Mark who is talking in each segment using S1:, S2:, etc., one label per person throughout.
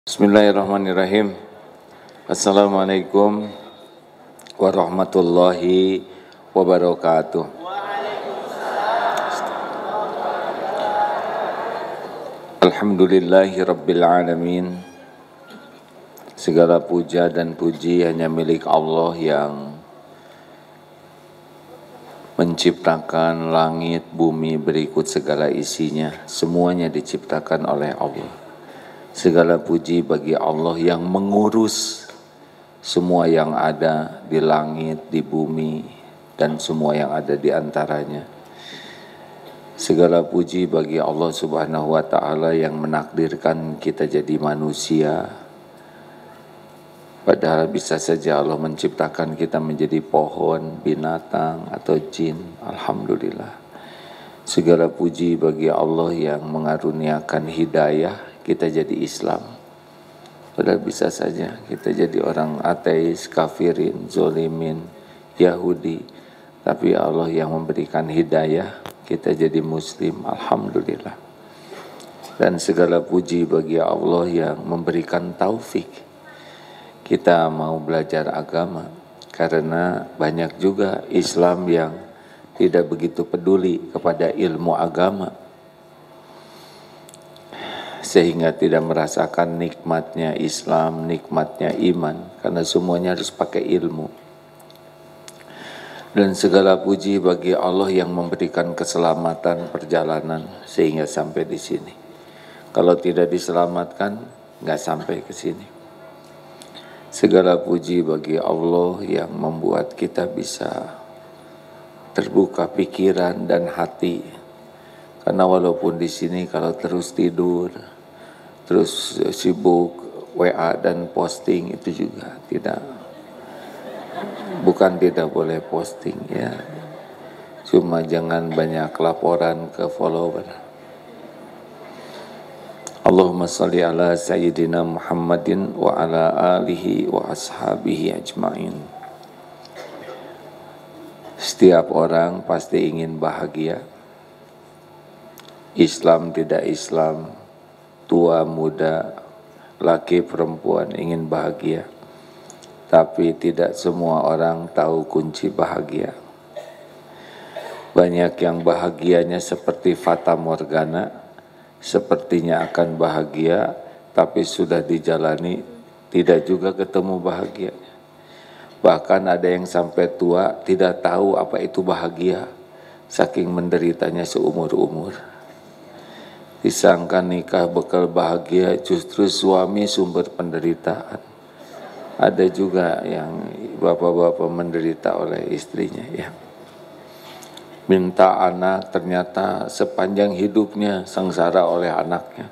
S1: Bismillahirrahmanirrahim. Assalamualaikum warahmatullahi wabarakatuh. Alhamdulillahi rabbil alamin. Segala puja dan puji hanya milik Allah yang menciptakan langit, bumi berikut segala isinya. Semuanya diciptakan oleh Allah. Segala puji bagi Allah yang mengurus semua yang ada di langit, di bumi, dan semua yang ada di antaranya. Segala puji bagi Allah Subhanahu wa Ta'ala yang menakdirkan kita jadi manusia. Padahal bisa saja Allah menciptakan kita menjadi pohon, binatang, atau jin. Alhamdulillah. Segala puji bagi Allah yang mengaruniakan hidayah, kita jadi Islam. Padahal bisa saja kita jadi orang ateis, kafirin, zolimin, Yahudi. Tapi Allah yang memberikan hidayah, kita jadi Muslim. Alhamdulillah. Dan segala puji bagi Allah yang memberikan taufik. Kita mau belajar agama. Karena banyak juga Islam yang tidak begitu peduli kepada ilmu agama. Sehingga tidak merasakan nikmatnya Islam, nikmatnya iman. Karena semuanya harus pakai ilmu. Dan segala puji bagi Allah yang memberikan keselamatan perjalanan sehingga sampai di sini. Kalau tidak diselamatkan, nggak sampai ke sini. Segala puji bagi Allah yang membuat kita bisa terbuka pikiran dan hati. Karena walaupun di sini kalau terus tidur, terus sibuk WA dan posting, itu juga bukan tidak boleh posting ya. Cuma jangan banyak laporan ke follower. Allahumma salli ala sayyidina Muhammadin wa ala alihi wa ashabihi ajma'in. Setiap orang pasti ingin bahagia. Islam tidak Islam, tua muda, laki perempuan ingin bahagia. Tapi tidak semua orang tahu kunci bahagia. Banyak yang bahagianya seperti fata morgana, sepertinya akan bahagia, tapi sudah dijalani tidak juga ketemu bahagia. Bahkan ada yang sampai tua tidak tahu apa itu bahagia, saking menderitanya seumur-umur. Disangka nikah bekal bahagia, justru suami sumber penderitaan. Ada juga yang bapak-bapak menderita oleh istrinya ya. Minta anak, ternyata sepanjang hidupnya sengsara oleh anaknya.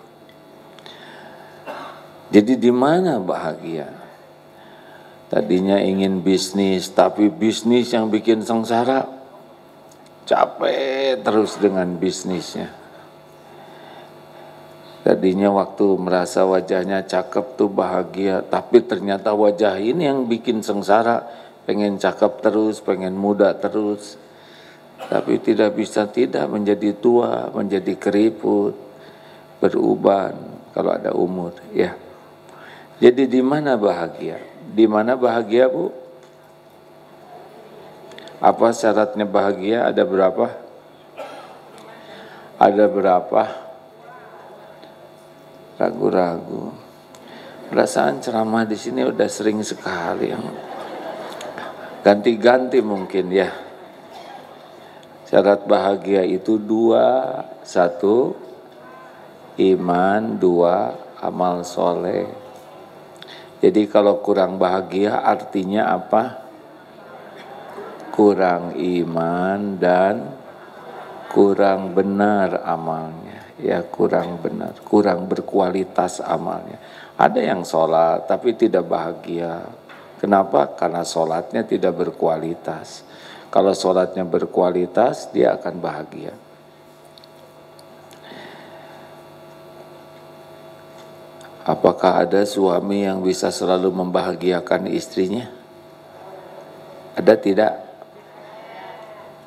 S1: Jadi di mana bahagia? Tadinya ingin bisnis, tapi bisnis yang bikin sengsara. Capek terus dengan bisnisnya. Tadinya waktu merasa wajahnya cakep tuh bahagia, tapi ternyata wajah ini yang bikin sengsara. Pengen cakep terus, pengen muda terus. Tapi tidak bisa menjadi tua, menjadi keriput, beruban kalau ada umur ya. Jadi di mana bahagia? Di mana bahagia, Bu? Apa syaratnya bahagia? Ada berapa? Ada berapa? Ragu-ragu. Perasaan ceramah di sini udah sering sekali yang ganti-ganti mungkin ya. Syarat bahagia itu 2, 1 iman, 2 amal soleh. Jadi kalau kurang bahagia artinya apa? Kurang iman dan kurang benar amalnya. Ya kurang benar, kurang berkualitas amalnya. Ada yang sholat tapi tidak bahagia. Kenapa? Karena sholatnya tidak berkualitas. Kalau sholatnya berkualitas, dia akan bahagia. Apakah ada suami yang bisa selalu membahagiakan istrinya? Ada tidak?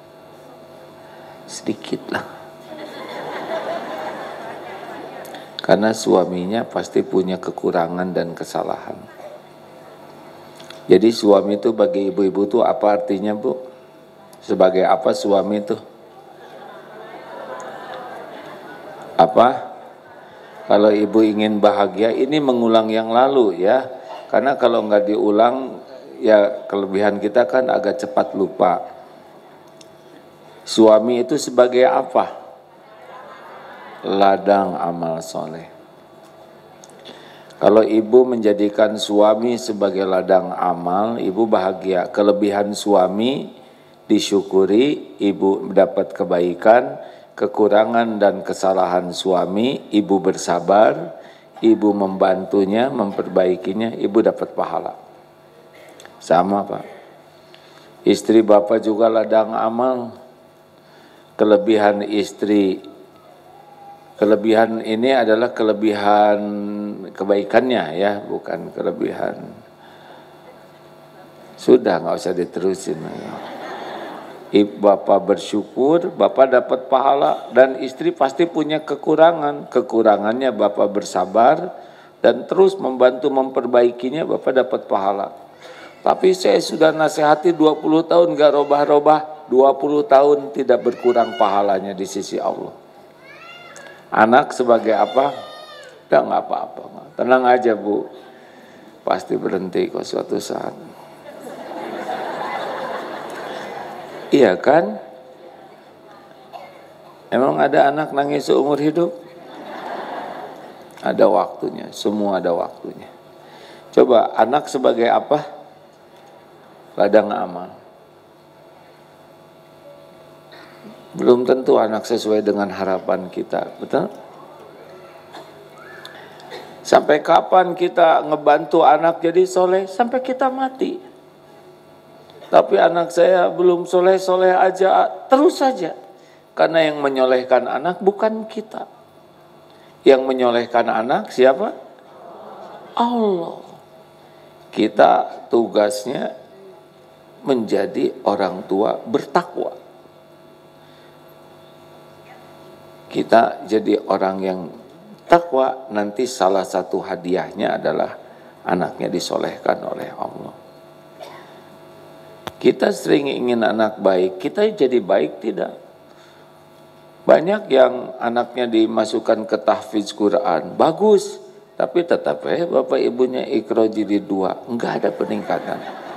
S1: Sedikit lah. Karena suaminya pasti punya kekurangan dan kesalahan. Jadi suami itu bagi ibu-ibu itu apa artinya, Bu? Sebagai apa suami itu? Apa? Kalau ibu ingin bahagia, ini mengulang yang lalu ya. Karena kalau nggak diulang, ya kelebihan kita kan agak cepat lupa. Suami itu sebagai apa? Ladang amal soleh. Kalau ibu menjadikan suami sebagai ladang amal, ibu bahagia. Kelebihan suami disyukuri, ibu mendapat kebaikan. Kekurangan dan kesalahan suami, ibu bersabar, ibu membantunya, memperbaikinya, ibu dapat pahala. Sama, Pak. Istri Bapak juga ladang amal. Kelebihan istri, kelebihan ini adalah kelebihan kebaikannya ya, bukan kelebihan. Sudah, nggak usah diterusin. Bapak bersyukur, Bapak dapat pahala, dan istri pasti punya kekurangan. Kekurangannya Bapak bersabar dan terus membantu memperbaikinya, Bapak dapat pahala. Tapi saya sudah nasihati 20 tahun gak robah-robah, 20 tahun tidak berkurang pahalanya di sisi Allah. Anak sebagai apa? Udah nggak apa-apa, tenang aja Bu, pasti berhenti kok suatu saat. Iya kan? Emang ada anak nangis seumur hidup? Ada waktunya, semua ada waktunya. Coba anak sebagai apa? Ladang amal. Belum tentu anak sesuai dengan harapan kita, betul? Sampai kapan kita ngebantu anak jadi soleh? Sampai kita mati. Tapi anak saya belum soleh-soleh aja, terus saja. Karena yang menyolehkan anak bukan kita. Yang menyolehkan anak siapa? Allah. Kita tugasnya menjadi orang tua bertakwa. Kita jadi orang yang takwa, nanti salah satu hadiahnya adalah anaknya disolehkan oleh Allah. Kita sering ingin anak baik, kita jadi baik tidak? Banyak yang anaknya dimasukkan ke tahfidz Quran, bagus, tapi tetap bapak ibunya Iqra jilid 2, enggak ada peningkatan.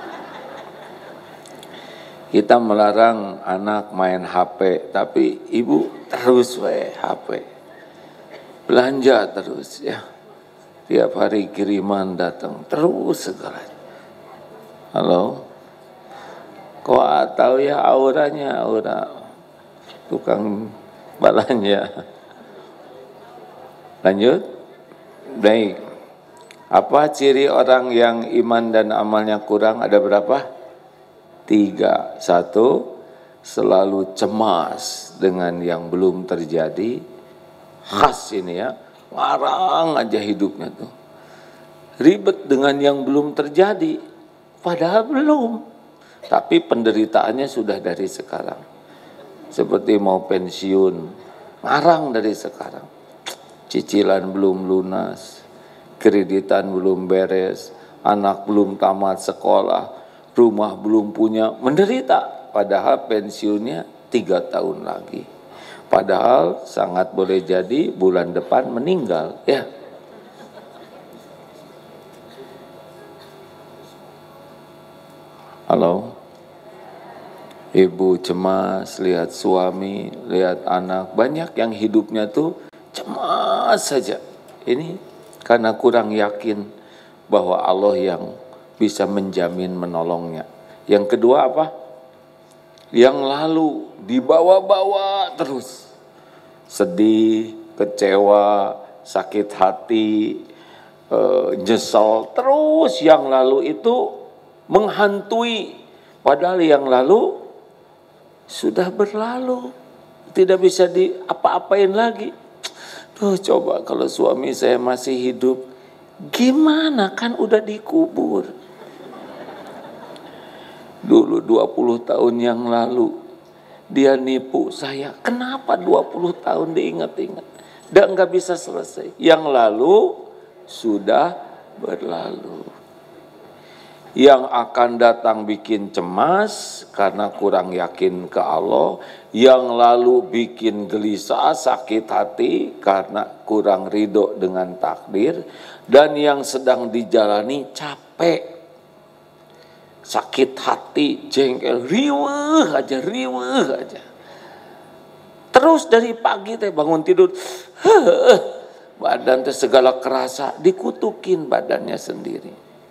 S1: Kita melarang anak main HP, tapi ibu terus HP. Belanja terus ya. Tiap hari kiriman datang, terus segala. Halo? Kok tahu ya auranya, aura tukang belanja. Lanjut. Baik. Apa ciri orang yang iman dan amalnya kurang? Ada berapa? 3. 1, selalu cemas dengan yang belum terjadi. Khas ini ya, ngarang aja hidupnya tuh. Ribet dengan yang belum terjadi, padahal belum. Tapi penderitaannya sudah dari sekarang. Seperti mau pensiun, ngarang dari sekarang. Cicilan belum lunas, kreditan belum beres, anak belum tamat sekolah, rumah belum punya, menderita. Padahal pensiunnya 3 tahun lagi. Padahal sangat boleh jadi bulan depan meninggal. Ya. Halo. Ibu cemas, lihat suami, lihat anak. Banyak yang hidupnya tuh cemas saja. Ini karena kurang yakin bahwa Allah yang bisa menjamin menolongnya. Yang kedua apa? Yang lalu dibawa-bawa terus. Sedih, kecewa, sakit hati, nyesel. Terus yang lalu itu menghantui. Padahal yang lalu sudah berlalu, tidak bisa diapa-apain lagi. Tuh coba kalau suami saya masih hidup, gimana, kan udah dikubur. Dulu 20 tahun yang lalu dia nipu saya, kenapa 20 tahun diingat-ingat? Dan nggak bisa selesai. Yang lalu sudah berlalu. Yang akan datang bikin cemas karena kurang yakin ke Allah. Yang lalu bikin gelisah, sakit hati karena kurang ridho dengan takdir. Dan yang sedang dijalani capek, sakit hati, jengkel, riweuh aja. Terus dari pagi teh bangun tidur, badan teh segala kerasa, dikutukin badannya sendiri.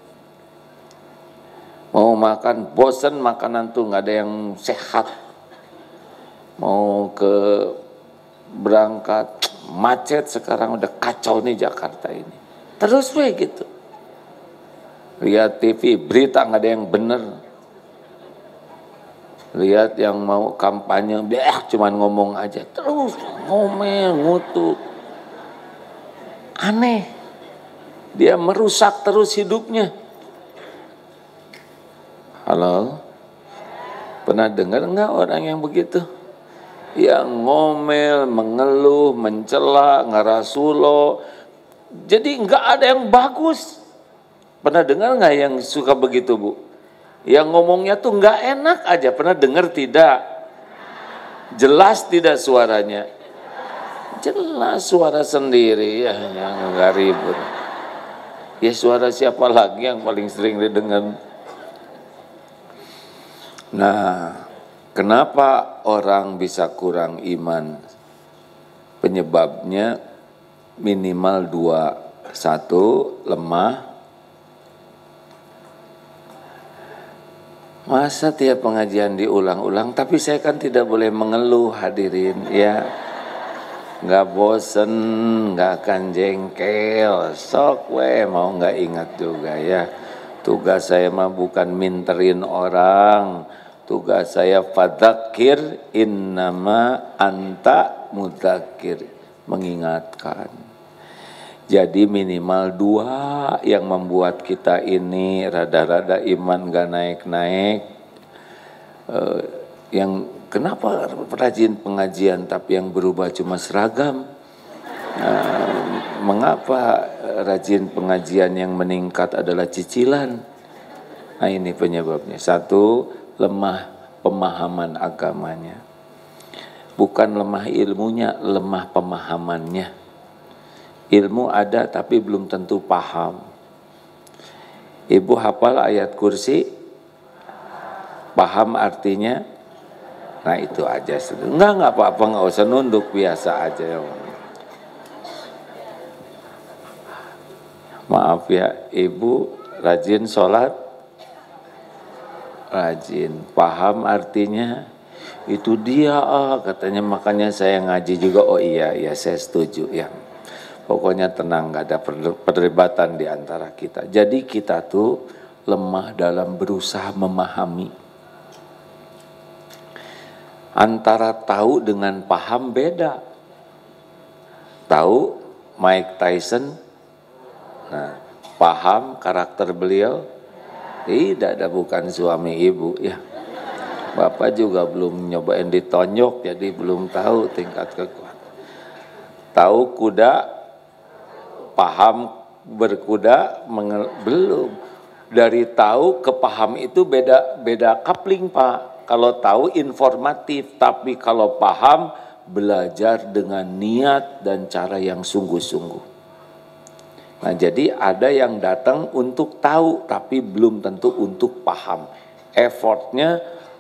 S1: Mau makan, bosen makanan tuh nggak ada yang sehat. Mau ke berangkat, macet sekarang udah kacau nih Jakarta ini. Terus gitu. Lihat TV, berita nggak ada yang bener. Lihat yang mau kampanye, cuman ngomong aja. Terus ngomel, ngutuk. Aneh. Dia merusak terus hidupnya. Halo? Pernah dengar nggak orang yang begitu? Yang ngomel, mengeluh, mencela, ngerasulo. Jadi nggak ada yang bagus. Pernah dengar nggak yang suka begitu, Bu? Yang ngomongnya tuh nggak enak aja. Pernah dengar tidak? Jelas tidak suaranya? Jelas suara sendiri ya, yang nggak ribut. Ya suara siapa lagi yang paling sering didengar? Nah, kenapa orang bisa kurang iman? Penyebabnya minimal dua. Satu, lemah. Masa tiap pengajian diulang-ulang, tapi saya kan tidak boleh mengeluh, hadirin, ya. Nggak bosen, nggak akan jengkel, sok mau nggak ingat juga ya. Tugas saya mah bukan minterin orang. Tugas saya fadzakir innama anta mudzakir, mengingatkan. Jadi minimal dua yang membuat kita ini rada-rada iman gak naik-naik. Yang kenapa rajin pengajian tapi yang berubah cuma seragam? Mengapa rajin pengajian yang meningkat adalah cicilan? Nah ini penyebabnya. Satu, lemah pemahaman agamanya. Bukan lemah ilmunya, lemah pemahamannya. Ilmu ada tapi belum tentu paham. Ibu hafal ayat kursi? Paham artinya? Nah itu aja. Enggak apa-apa, enggak usah nunduk, biasa aja. Maaf ya, ibu rajin sholat? Rajin. Paham artinya? Itu dia, katanya makanya saya ngaji juga. Oh iya, saya setuju ya. Pokoknya tenang, gak ada perdebatan di antara kita. Jadi kita tuh lemah dalam berusaha memahami. Antara tahu dengan paham beda. Tahu Mike Tyson? Nah, paham karakter beliau? Tidak, ada bukan suami ibu ya. Bapak juga belum nyobain ditonjok, jadi belum tahu tingkat kekuatan. Tahu kuda, paham berkuda, belum. Dari tahu ke paham itu beda coupling Pak. Kalau tahu informatif, tapi kalau paham belajar dengan niat dan cara yang sungguh-sungguh. Nah jadi ada yang datang untuk tahu tapi belum tentu untuk paham. Effortnya,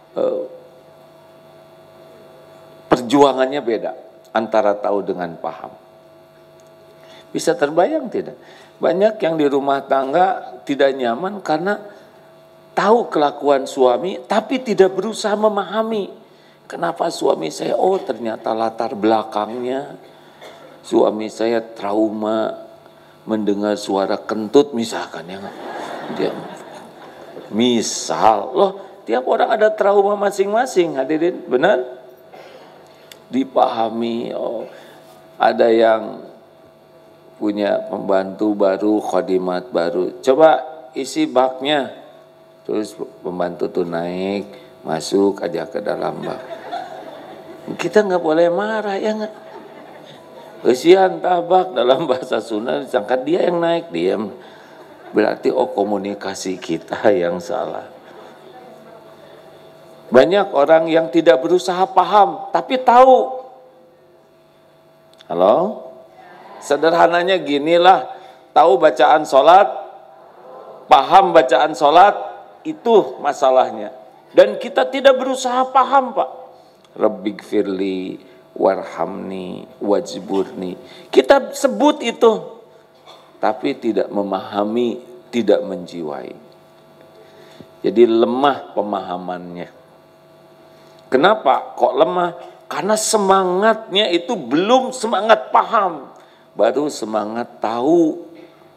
S1: perjuangannya beda antara tahu dengan paham. Bisa terbayang tidak? Banyak yang di rumah tangga tidak nyaman karena tahu kelakuan suami tapi tidak berusaha memahami. Kenapa suami saya? Oh ternyata latar belakangnya suami saya trauma mendengar suara kentut misalkan ya. Dia misal loh, tiap orang ada trauma masing-masing, hadirin, benar? Dipahami. Oh, ada yang punya pembantu baru, khadimat baru. Coba isi baknya. Terus pembantu tuh naik, masuk aja ke dalam bak. Kita nggak boleh marah ya nggak? Kesian tabak dalam bahasa Sunda disangka dia yang naik, diam. Berarti komunikasi kita yang salah. Banyak orang yang tidak berusaha paham, tapi tahu. Halo? Sederhananya ginilah, tahu bacaan sholat, paham bacaan sholat, itu masalahnya. Dan kita tidak berusaha paham, Pak. Rabbighfirli warhamni wajburni. Kita sebut itu, tapi tidak memahami, tidak menjiwai. Jadi lemah pemahamannya. Kenapa kok lemah? Karena semangatnya itu belum semangat paham, baru semangat tahu.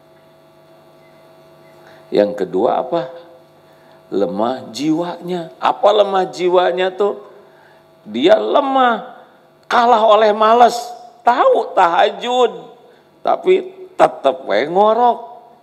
S1: Yang kedua apa? Lemah jiwanya. Apa lemah jiwanya tuh? Dia lemah, kalah oleh malas. Tahu tahajud, tapi tetap ngorok.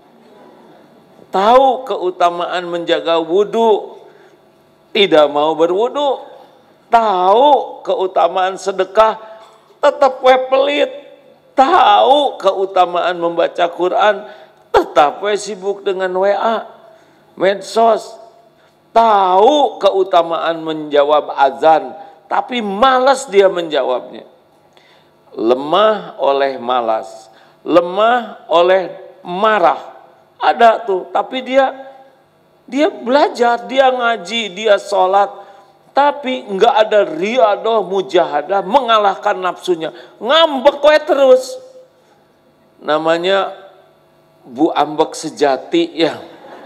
S1: Tahu keutamaan menjaga wudhu, tidak mau berwudhu. Tahu keutamaan sedekah, tetap pelit. Tahu keutamaan membaca Quran, tetap sibuk dengan WA, medsos. Tahu keutamaan menjawab azan, tapi malas dia menjawabnya. Lemah oleh malas, lemah oleh marah. Ada tuh, tapi dia belajar, dia ngaji, dia sholat, tapi enggak ada riadah, mujahadah, mengalahkan nafsunya. Ngambek terus. Namanya Bu Ambek sejati ya.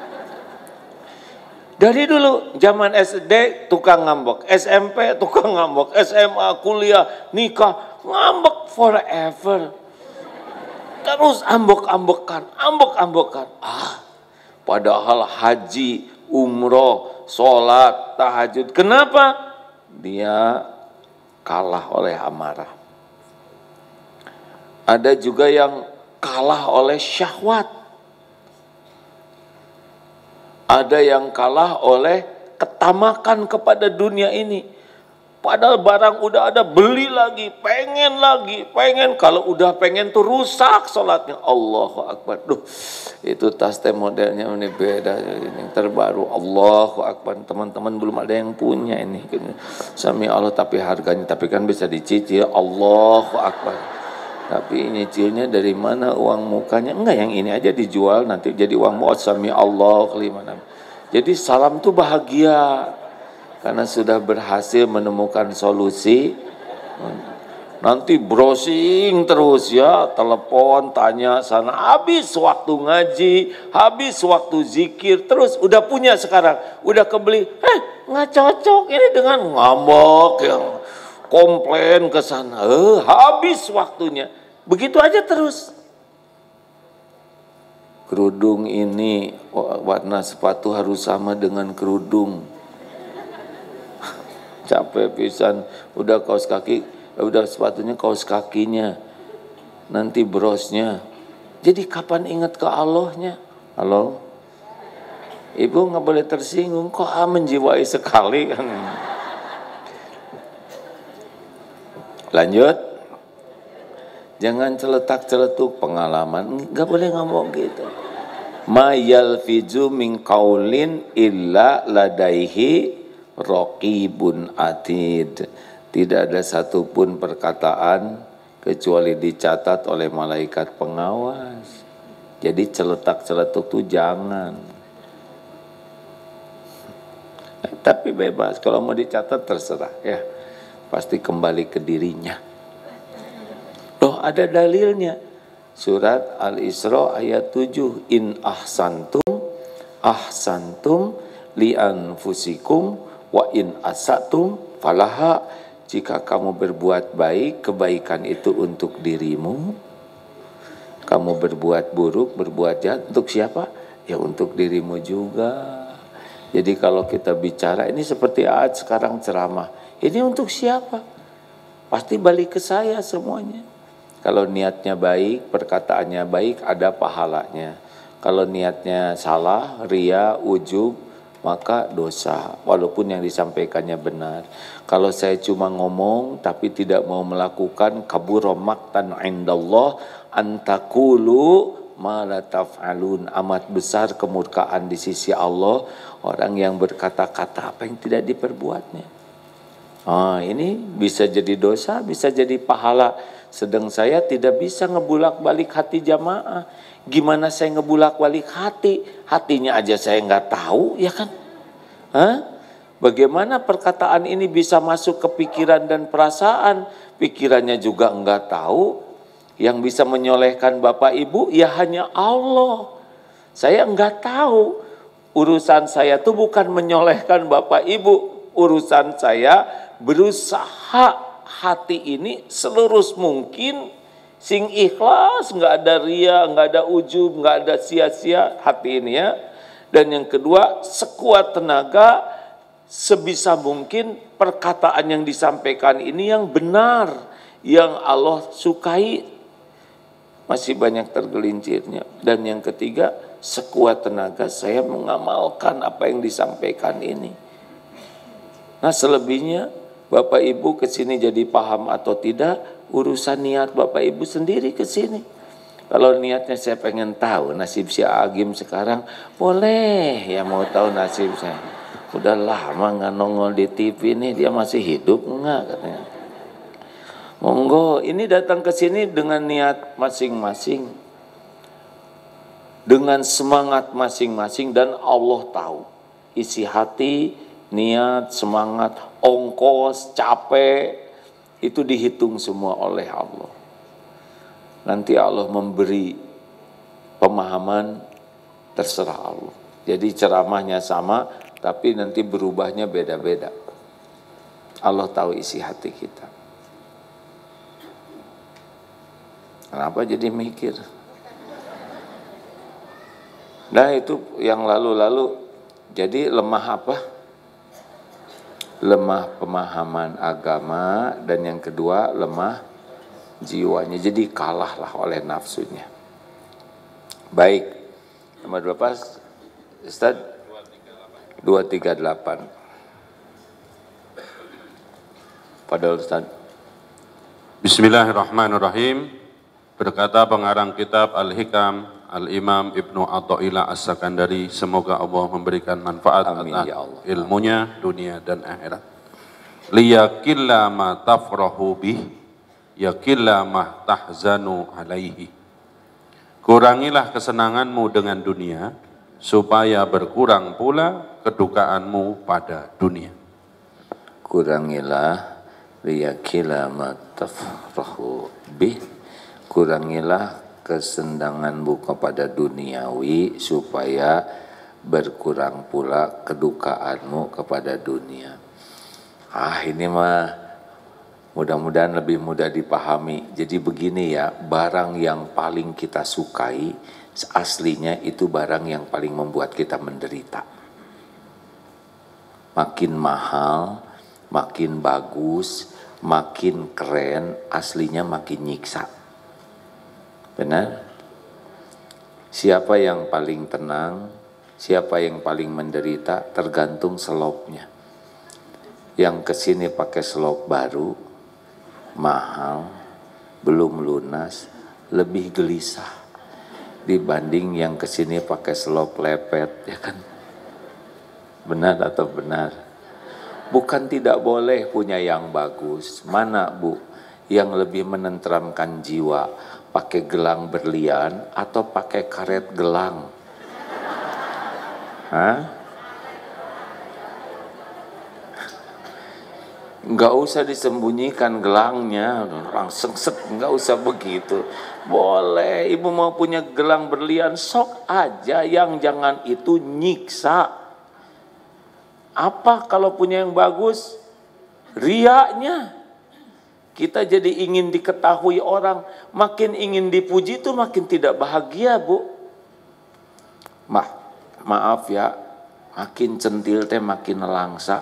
S1: Dari dulu, zaman SD tukang ngambek, SMP tukang ngambek, SMA, kuliah, nikah, ngambek forever. Terus ambek-ambekan. Padahal haji, umroh, sholat, tahajud. Kenapa? Dia kalah oleh amarah. Ada juga yang kalah oleh syahwat. Ada yang kalah oleh ketamakan kepada dunia ini. Padahal barang udah ada, beli lagi, pengen. Kalau udah pengen tuh rusak sholatnya. Allahu Akbar. Duh, itu tas teh modelnya ini beda, ini terbaru. Allahu Akbar. Teman-teman belum ada yang punya ini. Sami Allah, tapi harganya, tapi kan bisa dicicil. Allahu Akbar. Tapi nyicilnya dari mana uang mukanya? Enggak, yang ini aja dijual nanti jadi uang muat. Sami Allah kelimana. Jadi salam tuh bahagia. Karena sudah berhasil menemukan solusi. Nanti browsing terus ya, telepon, tanya sana, habis waktu ngaji, habis waktu zikir, terus udah punya sekarang, udah kebeli, nggak cocok ini dengan ngambek yang komplain ke sana, habis waktunya, begitu aja terus. Kerudung ini warna sepatu harus sama dengan kerudung. Capek pisan, udah kaos kaki, udah sepatunya kaos kakinya, nanti brosnya. Jadi kapan ingat ke Allahnya? Halo? Ibu nggak boleh tersinggung, kok menjiwai sekali kan? Lanjut. Jangan celetak-celetuk pengalaman, nggak boleh ngomong gitu. Ma yalfizu min qaulin illa ladaihi raqibun atid. Tidak ada satupun perkataan kecuali dicatat oleh malaikat pengawas. Jadi celetak-celetuk itu jangan. Tapi bebas, kalau mau dicatat terserah ya. Pasti kembali ke dirinya. Loh, ada dalilnya. Surat Al-Isra ayat 7. In ahsantum li anfusikum wa in asatum falaha. Jika kamu berbuat baik, kebaikan itu untuk dirimu. Kamu berbuat buruk, berbuat jahat, untuk siapa? Ya untuk dirimu juga. Jadi kalau kita bicara, ini seperti Aad sekarang ceramah, ini untuk siapa? Pasti balik ke saya semuanya. Kalau niatnya baik, perkataannya baik, ada pahalanya. Kalau niatnya salah, ria, ujub, maka dosa, walaupun yang disampaikannya benar. Kalau saya cuma ngomong tapi tidak mau melakukan, kabura maqtan indallah antakulu ma la taf'alun, amat besar kemurkaan di sisi Allah orang yang berkata-kata apa yang tidak diperbuatnya. Ini bisa jadi dosa, bisa jadi pahala. Sedang saya tidak bisa ngebulak-balik hati jamaah. Gimana saya ngebulak-balik hati? Hatinya aja saya nggak tahu, ya kan? Bagaimana perkataan ini bisa masuk ke pikiran dan perasaan? Pikirannya juga nggak tahu. Yang bisa menyolehkan Bapak Ibu ya hanya Allah. Saya nggak tahu. Urusan saya tuh bukan menyolehkan Bapak Ibu. Urusan saya berusaha hati ini selurus mungkin, sing ikhlas, nggak ada ria, nggak ada ujub, nggak ada sia-sia hati ini ya. Dan yang kedua, sekuat tenaga sebisa mungkin perkataan yang disampaikan ini yang benar, yang Allah sukai, masih banyak tergelincirnya. Dan yang ketiga, sekuat tenaga saya mengamalkan apa yang disampaikan ini. Nah selebihnya Bapak Ibu kesini jadi paham atau tidak, urusan niat Bapak Ibu sendiri kesini. Kalau niatnya saya pengen tahu nasib si Agim sekarang, boleh ya mau tahu nasib saya. Udah lama nggak nongol di TV nih, dia masih hidup enggak katanya. Monggo, ini datang ke sini dengan niat masing-masing, dengan semangat masing-masing, dan Allah tahu isi hati, niat, semangat, ongkos, capek, itu dihitung semua oleh Allah. Nanti Allah memberi pemahaman, terserah Allah. Jadi ceramahnya sama, tapi nanti berubahnya beda-beda. Allah tahu isi hati kita. Kenapa jadi mikir? Nah itu yang lalu-lalu. Jadi lemah apa? Lemah pemahaman agama, dan yang kedua lemah jiwanya. Jadi kalahlah oleh nafsunya. Baik. Nomor berapa Ustaz? 238. Padahal Ustaz.
S2: Bismillahirrahmanirrahim. Berkata pengarang kitab Al-Hikam, Al-Imam Ibnu Athaillah As-Sakandari, semoga Allah memberikan manfaat atas ilmunya dunia dan akhirat. Liyakilla ma tafrahu bih, yakilla ma tahzanu alaihi. Kurangilah kesenanganmu dengan dunia, supaya berkurang pula kedukaanmu pada dunia.
S1: Kurangilah liyakilla ma tafrahu bih, kurangilah kesenanganmu kepada duniawi supaya berkurang pula kedukaanmu kepada dunia. Ini mah mudah-mudahan lebih mudah dipahami. Jadi begini ya, barang yang paling kita sukai aslinya itu barang yang paling membuat kita menderita. Makin mahal, makin bagus, makin keren, aslinya makin nyiksa. Benar? Siapa yang paling tenang, siapa yang paling menderita, tergantung selopnya. Yang kesini pakai selop baru, mahal, belum lunas, lebih gelisah dibanding yang kesini pakai selop lepet, ya kan? Benar atau benar? Bukan tidak boleh punya yang bagus. Mana Bu? Yang lebih menenteramkan jiwa, pakai gelang berlian atau pakai karet gelang? Nggak usah disembunyikan gelangnya, langsung set, nggak usah begitu. Boleh, ibu mau punya gelang berlian, sok aja, yang jangan itu nyiksa. Apa kalau punya yang bagus? Riaknya. Kita jadi ingin diketahui orang, makin ingin dipuji itu makin tidak bahagia, Bu. Maaf ya, makin centil teh makin nelangsa.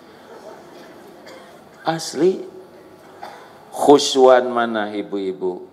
S1: Asli. Khusyuan mana ibu-ibu?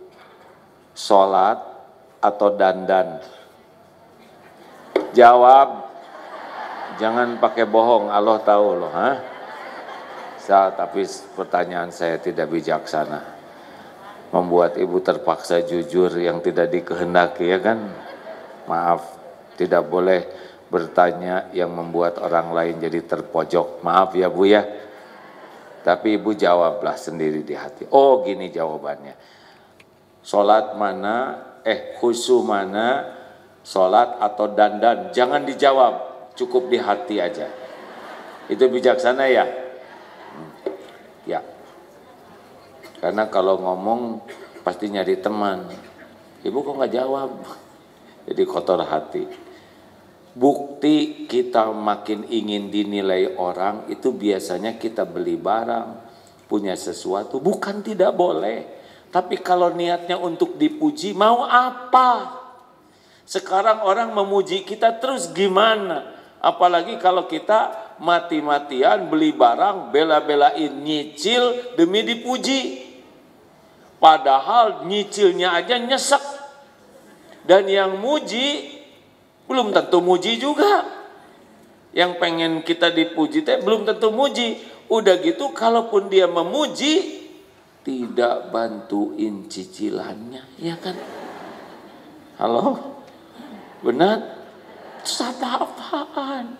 S1: Sholat atau dandan? Jawab. Jangan pakai bohong, Allah tahu loh. Tapi pertanyaan saya tidak bijaksana. Membuat ibu terpaksa jujur yang tidak dikehendaki, ya kan? Maaf, tidak boleh bertanya yang membuat orang lain jadi terpojok. Maaf ya Bu ya. Tapi ibu jawablah sendiri di hati. Oh gini jawabannya. Sholat mana, khusyuk mana, sholat atau dandan. Jangan dijawab, cukup di hati aja. Itu bijaksana ya? Ya. Karena kalau ngomong pasti nyari teman. Ibu kok nggak jawab? Jadi kotor hati. Bukti kita makin ingin dinilai orang itu biasanya kita beli barang, punya sesuatu, bukan tidak boleh. Tapi kalau niatnya untuk dipuji, mau apa? Sekarang orang memuji kita terus gimana? Apalagi kalau kita mati-matian beli barang, bela-belain nyicil demi dipuji. Padahal nyicilnya aja nyesek. Dan yang muji belum tentu muji juga. Yang pengen kita dipuji belum tentu muji. Udah gitu kalaupun dia memuji, tidak bantuin cicilannya, ya kan? Halo? Benar? Terus apa-apaan?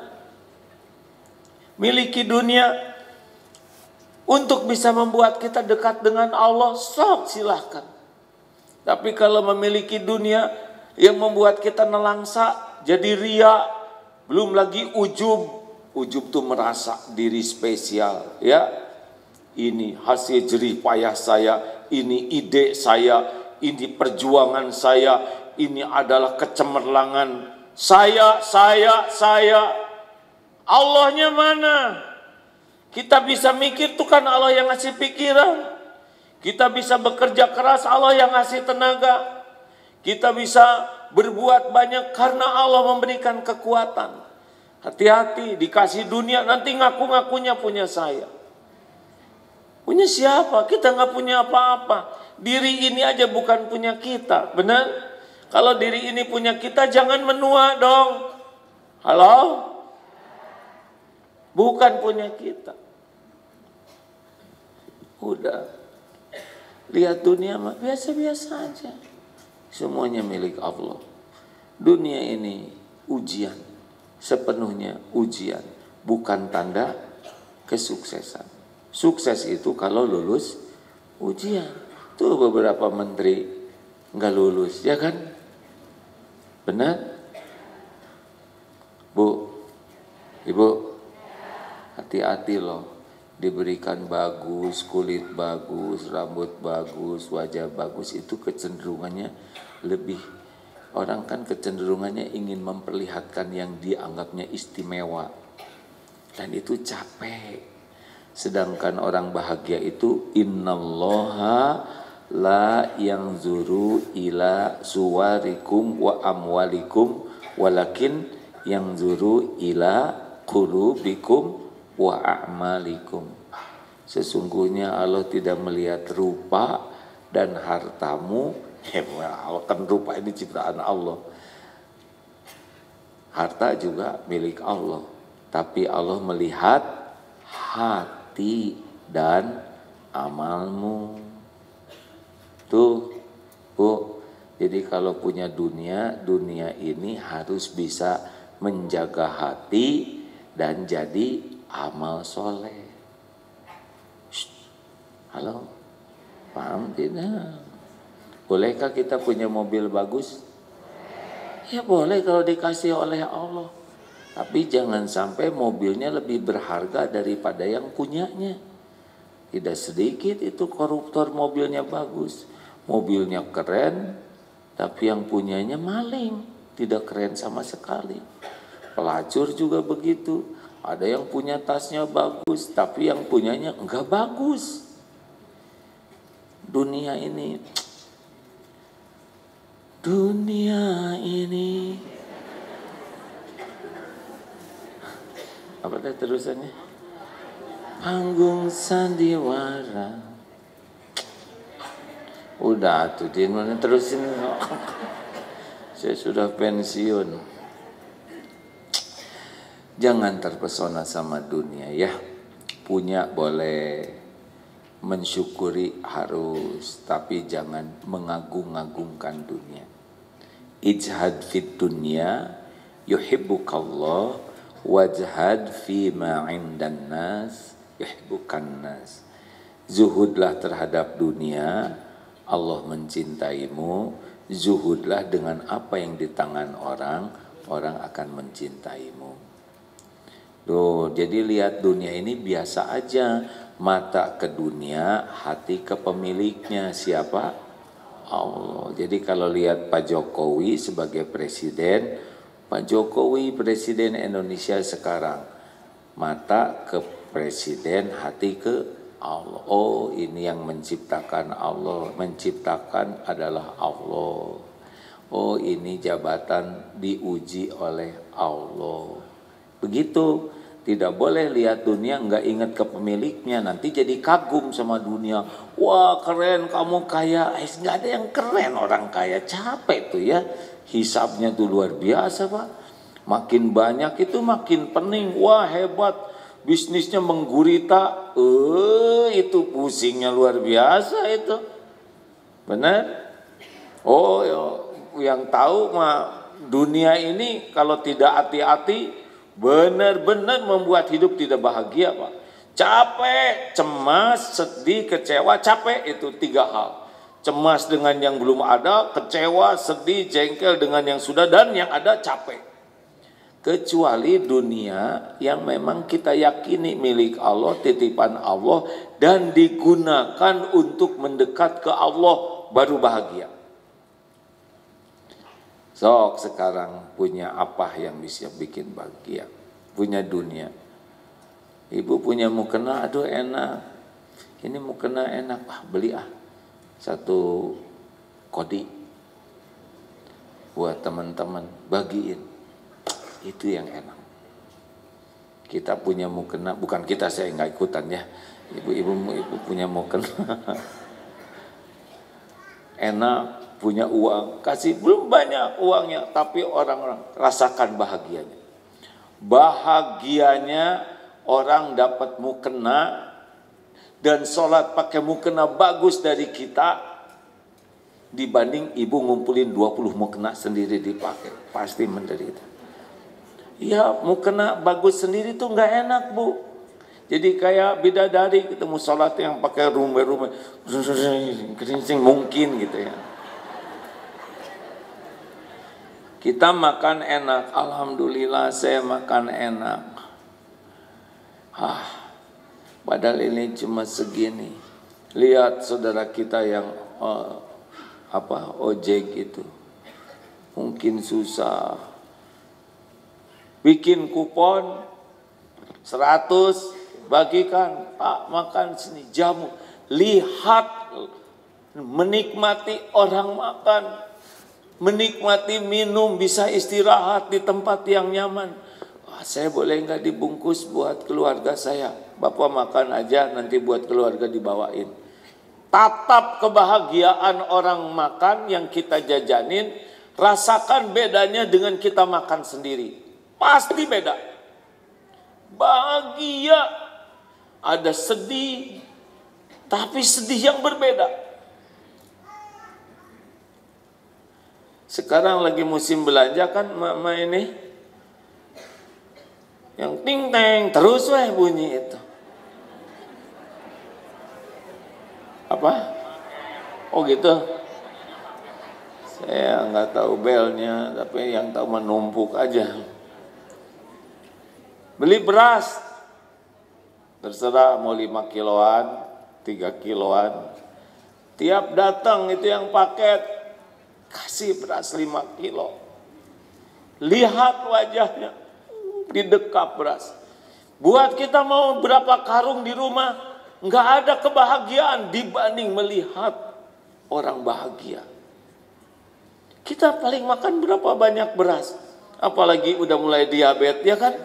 S1: Miliki dunia untuk bisa membuat kita dekat dengan Allah, sok silahkan. Tapi kalau memiliki dunia yang membuat kita nelangsa, jadi ria, belum lagi ujub. Ujub tuh merasa diri spesial, ya. Ini hasil jerih payah saya, ini ide saya, ini perjuangan saya, ini adalah kecemerlangan saya. Allahnya mana? Kita bisa mikir tuh kan Allah yang ngasih pikiran. Kita bisa bekerja keras, Allah yang ngasih tenaga. Kita bisa berbuat banyak karena Allah memberikan kekuatan. Hati-hati, dikasih dunia nanti ngaku-ngakunya punya saya. Punya siapa? Kita nggak punya apa-apa. Diri ini aja bukan punya kita, benar? Kalau diri ini punya kita, jangan menua dong. Halo? Bukan punya kita. Udah. Lihat dunia mah biasa-biasa aja. Semuanya milik Allah. Dunia ini ujian, sepenuhnya ujian, bukan tanda kesuksesan. Sukses itu kalau lulus ujian. Tuh beberapa menteri nggak lulus, ya kan? Benar? Bu, Ibu, hati-hati loh. Diberikan bagus, kulit bagus, rambut bagus, wajah bagus, itu kecenderungannya lebih, orang kan kecenderungannya ingin memperlihatkan yang dianggapnya istimewa, dan itu capek. Sedangkan orang bahagia itu innallaha la yanzuru ila suwarikum wa amwalikum walakin yanzuru ila qulubikum wa a'malikum. Sesungguhnya Allah tidak melihat rupa dan hartamu. Kan rupa ini ciptaan Allah. Harta juga milik Allah. Tapi Allah melihat hati dan amalmu. Tuh, Bu. Jadi kalau punya dunia, dunia ini harus bisa menjaga hati dan jadi amal soleh. Halo, paham tidak? Bolehkah kita punya mobil bagus? Ya boleh kalau dikasih oleh Allah. Tapi jangan sampai mobilnya lebih berharga daripada yang punyanya. Tidak sedikit itu koruptor mobilnya bagus. Mobilnya keren, tapi yang punyanya maling. Tidak keren sama sekali. Pelacur juga begitu. Ada yang punya tasnya bagus, tapi yang punyanya enggak bagus. Dunia ini apa tadi terusannya? Panggung sandiwara. Udah tuh dia terusin. Saya sudah pensiun. Jangan terpesona sama dunia ya. Punya boleh, mensyukuri harus, tapi jangan mengagung-agungkan dunia. Ijhad fid dunya yuhibbukallah, wajhad fima indan nas yuhibbukan nas. Zuhudlah terhadap dunia, Allah mencintaimu. Zuhudlah dengan apa yang di tangan orang, orang akan mencintaimu. Tuh, jadi lihat dunia ini biasa aja. Mata ke dunia, hati ke pemiliknya. Siapa? Allah. Jadi kalau lihat Pak Jokowi sebagai presiden, Pak Jokowi presiden Indonesia sekarang, mata ke presiden, hati ke Allah. Oh, ini yang menciptakan Allah. Menciptakan adalah Allah. Oh, ini jabatan diuji oleh Allah. Begitu. Tidak boleh lihat dunia nggak ingat ke pemiliknya, nanti jadi kagum sama dunia. Wah keren kamu kaya, nggak ada yang keren orang kaya, capek tuh ya. Hisabnya tuh luar biasa Pak. Makin banyak itu makin pening. Wah hebat, bisnisnya menggurita. Itu pusingnya luar biasa itu. Benar? Oh yang tahu mah dunia ini kalau tidak hati-hati benar-benar membuat hidup tidak bahagia Pak. Capek, cemas, sedih, kecewa. Capek itu 3 hal. Cemas dengan yang belum ada, kecewa, sedih, jengkel dengan yang sudah, dan yang ada capek. Kecuali dunia yang memang kita yakini milik Allah, titipan Allah, dan digunakan untuk mendekat ke Allah, baru bahagia. Sok sekarang punya apa yang bisa bikin bahagia? Punya dunia. Ibu punya mukena, aduh enak. Ini mukena enak, beli 1 kodi. Buat teman-teman, bagiin. Itu yang enak. Kita punya mukena, bukan kita, saya nggak ikutan ya. Ibu punya mukena. Enak. Punya uang, kasih belum banyak uangnya, tapi orang-orang rasakan bahagianya. Bahagianya orang dapat mukena dan sholat pakai mukena bagus dari kita dibanding ibu ngumpulin 20 mukena sendiri dipakai, pasti menderita. Ya mukena bagus sendiri tuh nggak enak Bu. Jadi kayak bidadari ketemu sholat yang pakai rumah-rumah, mungkin gitu ya. Kita makan enak, alhamdulillah saya makan enak. Padahal ini cuma segini. Lihat saudara kita yang ojek itu, mungkin susah. Bikin kupon 100, bagikan, Pak makan sini jamu. Lihat, menikmati orang makan. Menikmati minum, bisa istirahat di tempat yang nyaman. Saya boleh nggak dibungkus buat keluarga saya? Bapak makan aja, nanti buat keluarga dibawain. Tatap kebahagiaan orang makan yang kita jajanin, rasakan bedanya dengan kita makan sendiri. Pasti beda. Bahagia, ada sedih, tapi sedih yang berbeda. Sekarang lagi musim belanja kan mama ini, yang ting teng terus bunyi itu. Apa? Oh gitu. Saya nggak tahu belnya, tapi yang tahu menumpuk aja. Beli beras, terserah mau 5 kiloan, 3 kiloan. Tiap datang itu yang paket, kasih beras 5 kilo. Lihat wajahnya, didekap beras. Buat kita mau berapa karung di rumah, nggak ada kebahagiaan dibanding melihat orang bahagia. Kita paling makan berapa banyak beras, apalagi udah mulai diabetes ya kan?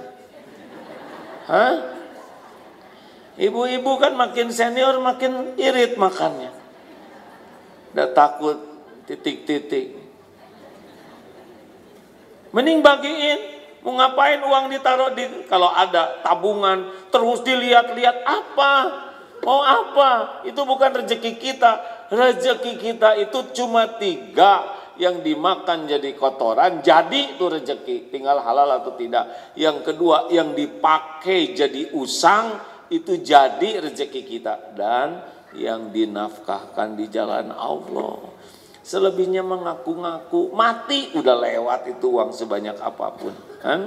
S1: Ibu-ibu kan makin senior makin irit makannya. Udah takut titik-titik. Mending bagiin
S3: Mau ngapain uang ditaruh di, kalau ada tabungan terus dilihat-lihat apa? Mau apa? Itu bukan rezeki kita. Rezeki kita itu cuma 3, yang dimakan jadi kotoran, jadi itu rezeki, tinggal halal atau tidak. Yang kedua, yang dipakai jadi usang, itu jadi rezeki kita. Dan yang dinafkahkan di jalan Allah. Selebihnya mengaku-ngaku, mati udah lewat itu uang sebanyak apapun, kan?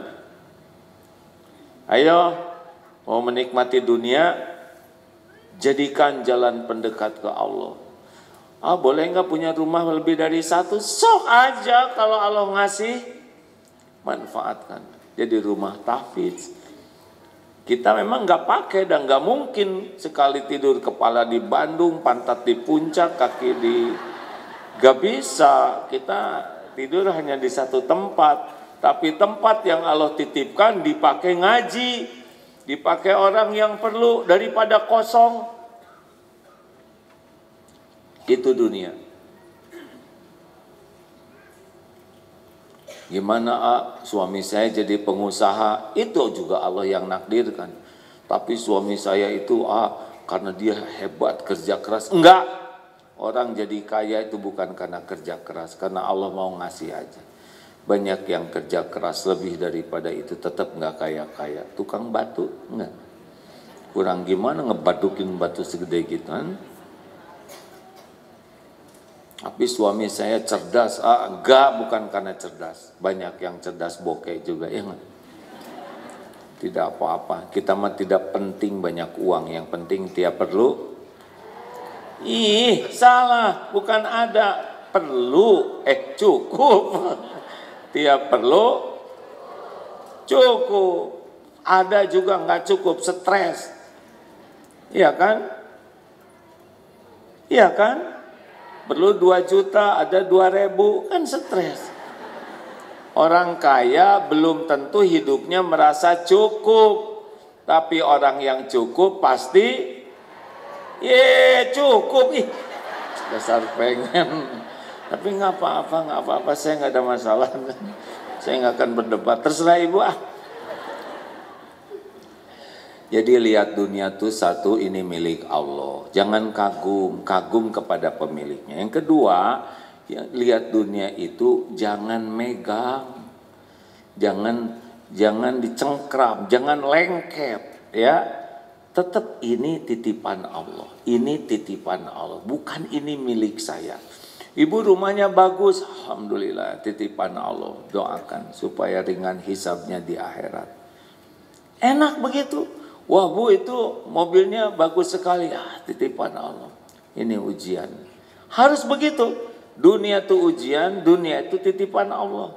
S3: Ayo, mau menikmati dunia, jadikan jalan pendekat ke Allah. Boleh nggak punya rumah lebih dari 1? Sok aja kalau Allah ngasih, manfaatkan. Jadi rumah tahfidz. Kita memang nggak pakai dan nggak mungkin sekali tidur kepala di Bandung, pantat di puncak, kaki di... Gak bisa, kita tidur hanya di satu tempat. Tapi tempat yang Allah titipkan dipakai ngaji, dipakai orang yang perlu daripada kosong. Itu dunia. Gimana suami saya jadi pengusaha, itu juga Allah yang nakdirkan. Tapi suami saya itu karena dia hebat kerja keras. Enggak. Orang jadi kaya itu bukan karena kerja keras, karena Allah mau ngasih aja. Banyak yang kerja keras lebih daripada itu tetap nggak kaya-kaya. Tukang batu enggak. Kurang gimana ngebatukin batu segede gitu kan? Tapi suami saya cerdas, enggak, bukan karena cerdas. Banyak yang cerdas bokeh juga, ya enggak? Tidak apa-apa, kita mah tidak penting banyak uang, yang penting tiap perlu. Salah, bukan ada, perlu, cukup. Tiap perlu, cukup. Ada juga nggak cukup, stres. Iya kan? Iya kan? Perlu 2 juta, ada 2.000, kan stres. Orang kaya belum tentu hidupnya merasa cukup. Tapi orang yang cukup pasti cukup. Dasar pengen. Tapi nggak apa-apa, saya nggak ada masalah. Saya nggak akan berdebat, terserah ibu Jadi lihat dunia tuh satu, ini milik Allah. Jangan kagum kepada pemiliknya. Yang kedua, lihat dunia itu jangan megang. Jangan dicengkram, jangan lengket, ya. Tetap ini titipan Allah. Ini titipan Allah, bukan ini milik saya. Ibu rumahnya bagus, alhamdulillah, titipan Allah. Doakan supaya ringan hisabnya di akhirat. Enak begitu. Wah Bu, itu mobilnya bagus sekali. Titipan Allah. Ini ujian. Harus begitu. Dunia itu ujian, dunia itu titipan Allah.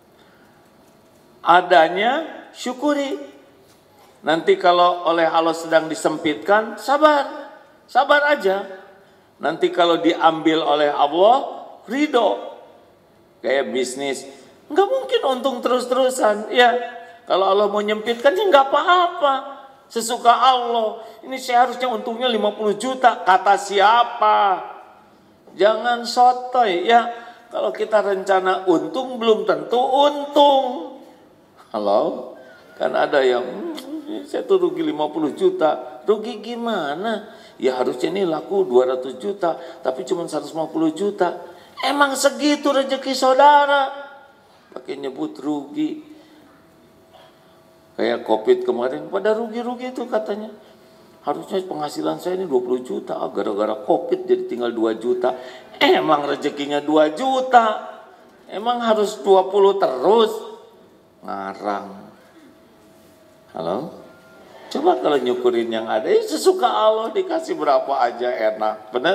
S3: Adanya syukuri. Nanti kalau oleh Allah sedang disempitkan, sabar. Sabar aja. Nanti kalau diambil oleh Allah, ridho. Kayak bisnis, nggak mungkin untung terus-terusan. Ya, kalau Allah mau nyempitkan, ya nggak apa-apa. Sesuka Allah. Ini saya harusnya untungnya 50 juta. Kata siapa? Jangan sotoy. Ya, kalau kita rencana untung, belum tentu untung. Halo? Kan ada yang, saya tuh rugi 50 juta. Rugi gimana? Ya harusnya ini laku 200 juta, tapi cuma 150 juta. Emang segitu rezeki saudara? Pakai nyebut rugi. Kayak COVID kemarin, pada rugi-rugi itu katanya. Harusnya penghasilan saya ini 20 juta, gara-gara COVID jadi tinggal 2 juta. Emang rezekinya 2 juta. Emang harus 20 terus? Ngarang. Halo? Coba kalau nyukurin yang ada, sesuka Allah, dikasih berapa aja enak. Benar?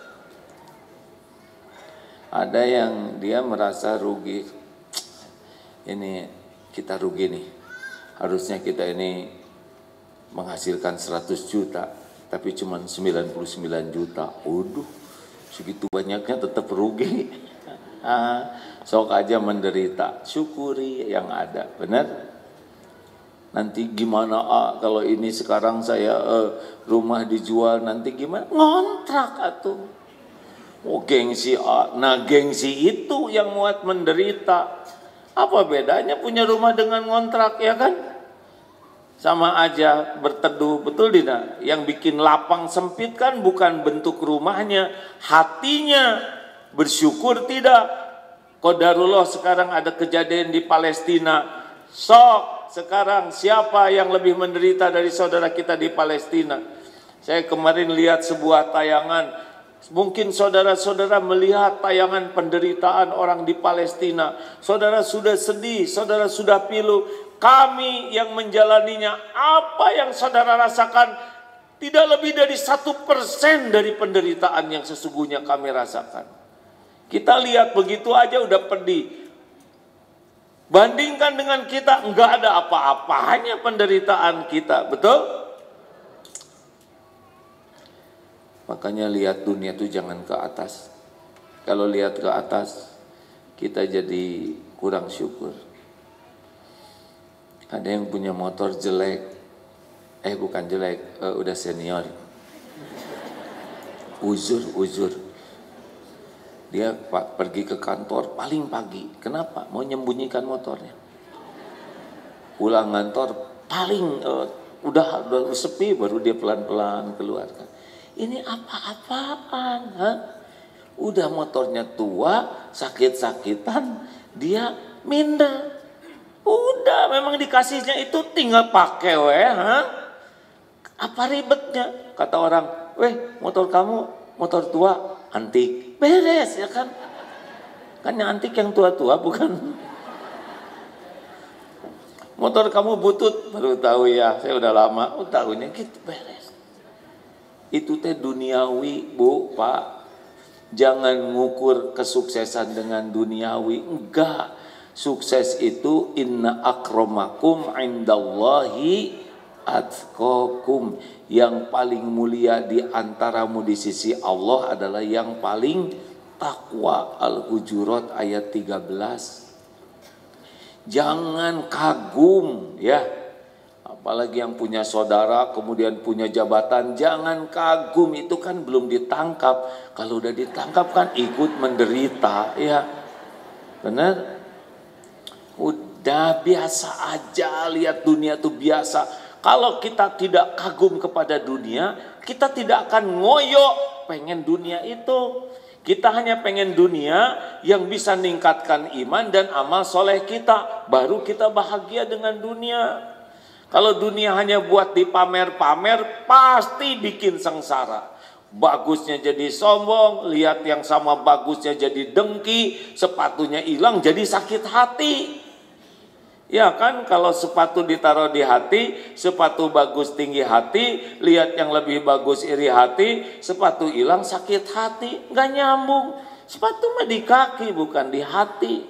S3: Ada yang dia merasa rugi. Ini kita rugi nih. Harusnya kita ini menghasilkan 100 juta, tapi cuma 99 juta. Waduh, segitu banyaknya tetap rugi. Sok aja menderita, syukuri yang ada. Benar? Nanti gimana kalau ini sekarang saya rumah dijual, nanti gimana? Ngontrak atuh. Oh gengsi nah gengsi itu yang muat menderita. Apa bedanya punya rumah dengan ngontrak, ya kan? Sama aja berteduh, betul tidak? Yang bikin lapang sempit kan bukan bentuk rumahnya, hatinya. Bersyukur tidak? Qadarullah sekarang ada kejadian di Palestina. Sok sekarang siapa yang lebih menderita dari saudara kita di Palestina? Saya kemarin lihat sebuah tayangan. Mungkin saudara-saudara melihat tayangan penderitaan orang di Palestina. Saudara sudah sedih, saudara sudah pilu. Kami yang menjalaninya, apa yang saudara rasakan tidak lebih dari 1% dari penderitaan yang sesungguhnya kami rasakan. Kita lihat begitu aja udah pedih. Bandingkan dengan kita, enggak ada apa-apanya penderitaan kita, betul? Makanya lihat dunia itu jangan ke atas. Kalau lihat ke atas, kita jadi kurang syukur. Ada yang punya motor jelek, bukan jelek, udah senior. Uzur. Dia pergi ke kantor paling pagi. Kenapa? Mau menyembunyikan motornya. Pulang kantor paling udah sepi, baru dia pelan-pelan keluarkan. Ini apa-apaan, ha? Udah motornya tua, sakit-sakitan, dia minder. Udah, memang dikasihnya itu tinggal pakai, ha? Apa ribetnya? Kata orang, motor kamu motor tua, antik, beres ya kan? Kan yang antik yang tua-tua bukan? Motor kamu butut, baru tahu ya, saya udah lama, tahunya gitu, beres. Itu teh duniawi, Bu, Pak. Jangan ngukur kesuksesan dengan duniawi. Enggak. Sukses itu inna akramakum indallahi atqakum. Yang paling mulia di antaramu di sisi Allah adalah yang paling takwa. Al-Hujurat ayat 13. Jangan kagum, ya. Apalagi yang punya saudara kemudian punya jabatan, jangan kagum, itu kan belum ditangkap. Kalau udah ditangkap kan ikut menderita, ya. Benar? Udah biasa aja, lihat dunia itu biasa. Kalau kita tidak kagum kepada dunia, kita tidak akan ngoyo pengen dunia itu. Kita hanya pengen dunia yang bisa meningkatkan iman dan amal soleh kita. Baru kita bahagia dengan dunia. Kalau dunia hanya buat dipamer-pamer, pasti bikin sengsara. Bagusnya jadi sombong, lihat yang sama bagusnya jadi dengki, sepatunya hilang jadi sakit hati. Ya kan, kalau sepatu ditaruh di hati, sepatu bagus tinggi hati, lihat yang lebih bagus iri hati, sepatu hilang sakit hati, nggak nyambung. Sepatu mah di kaki bukan di hati.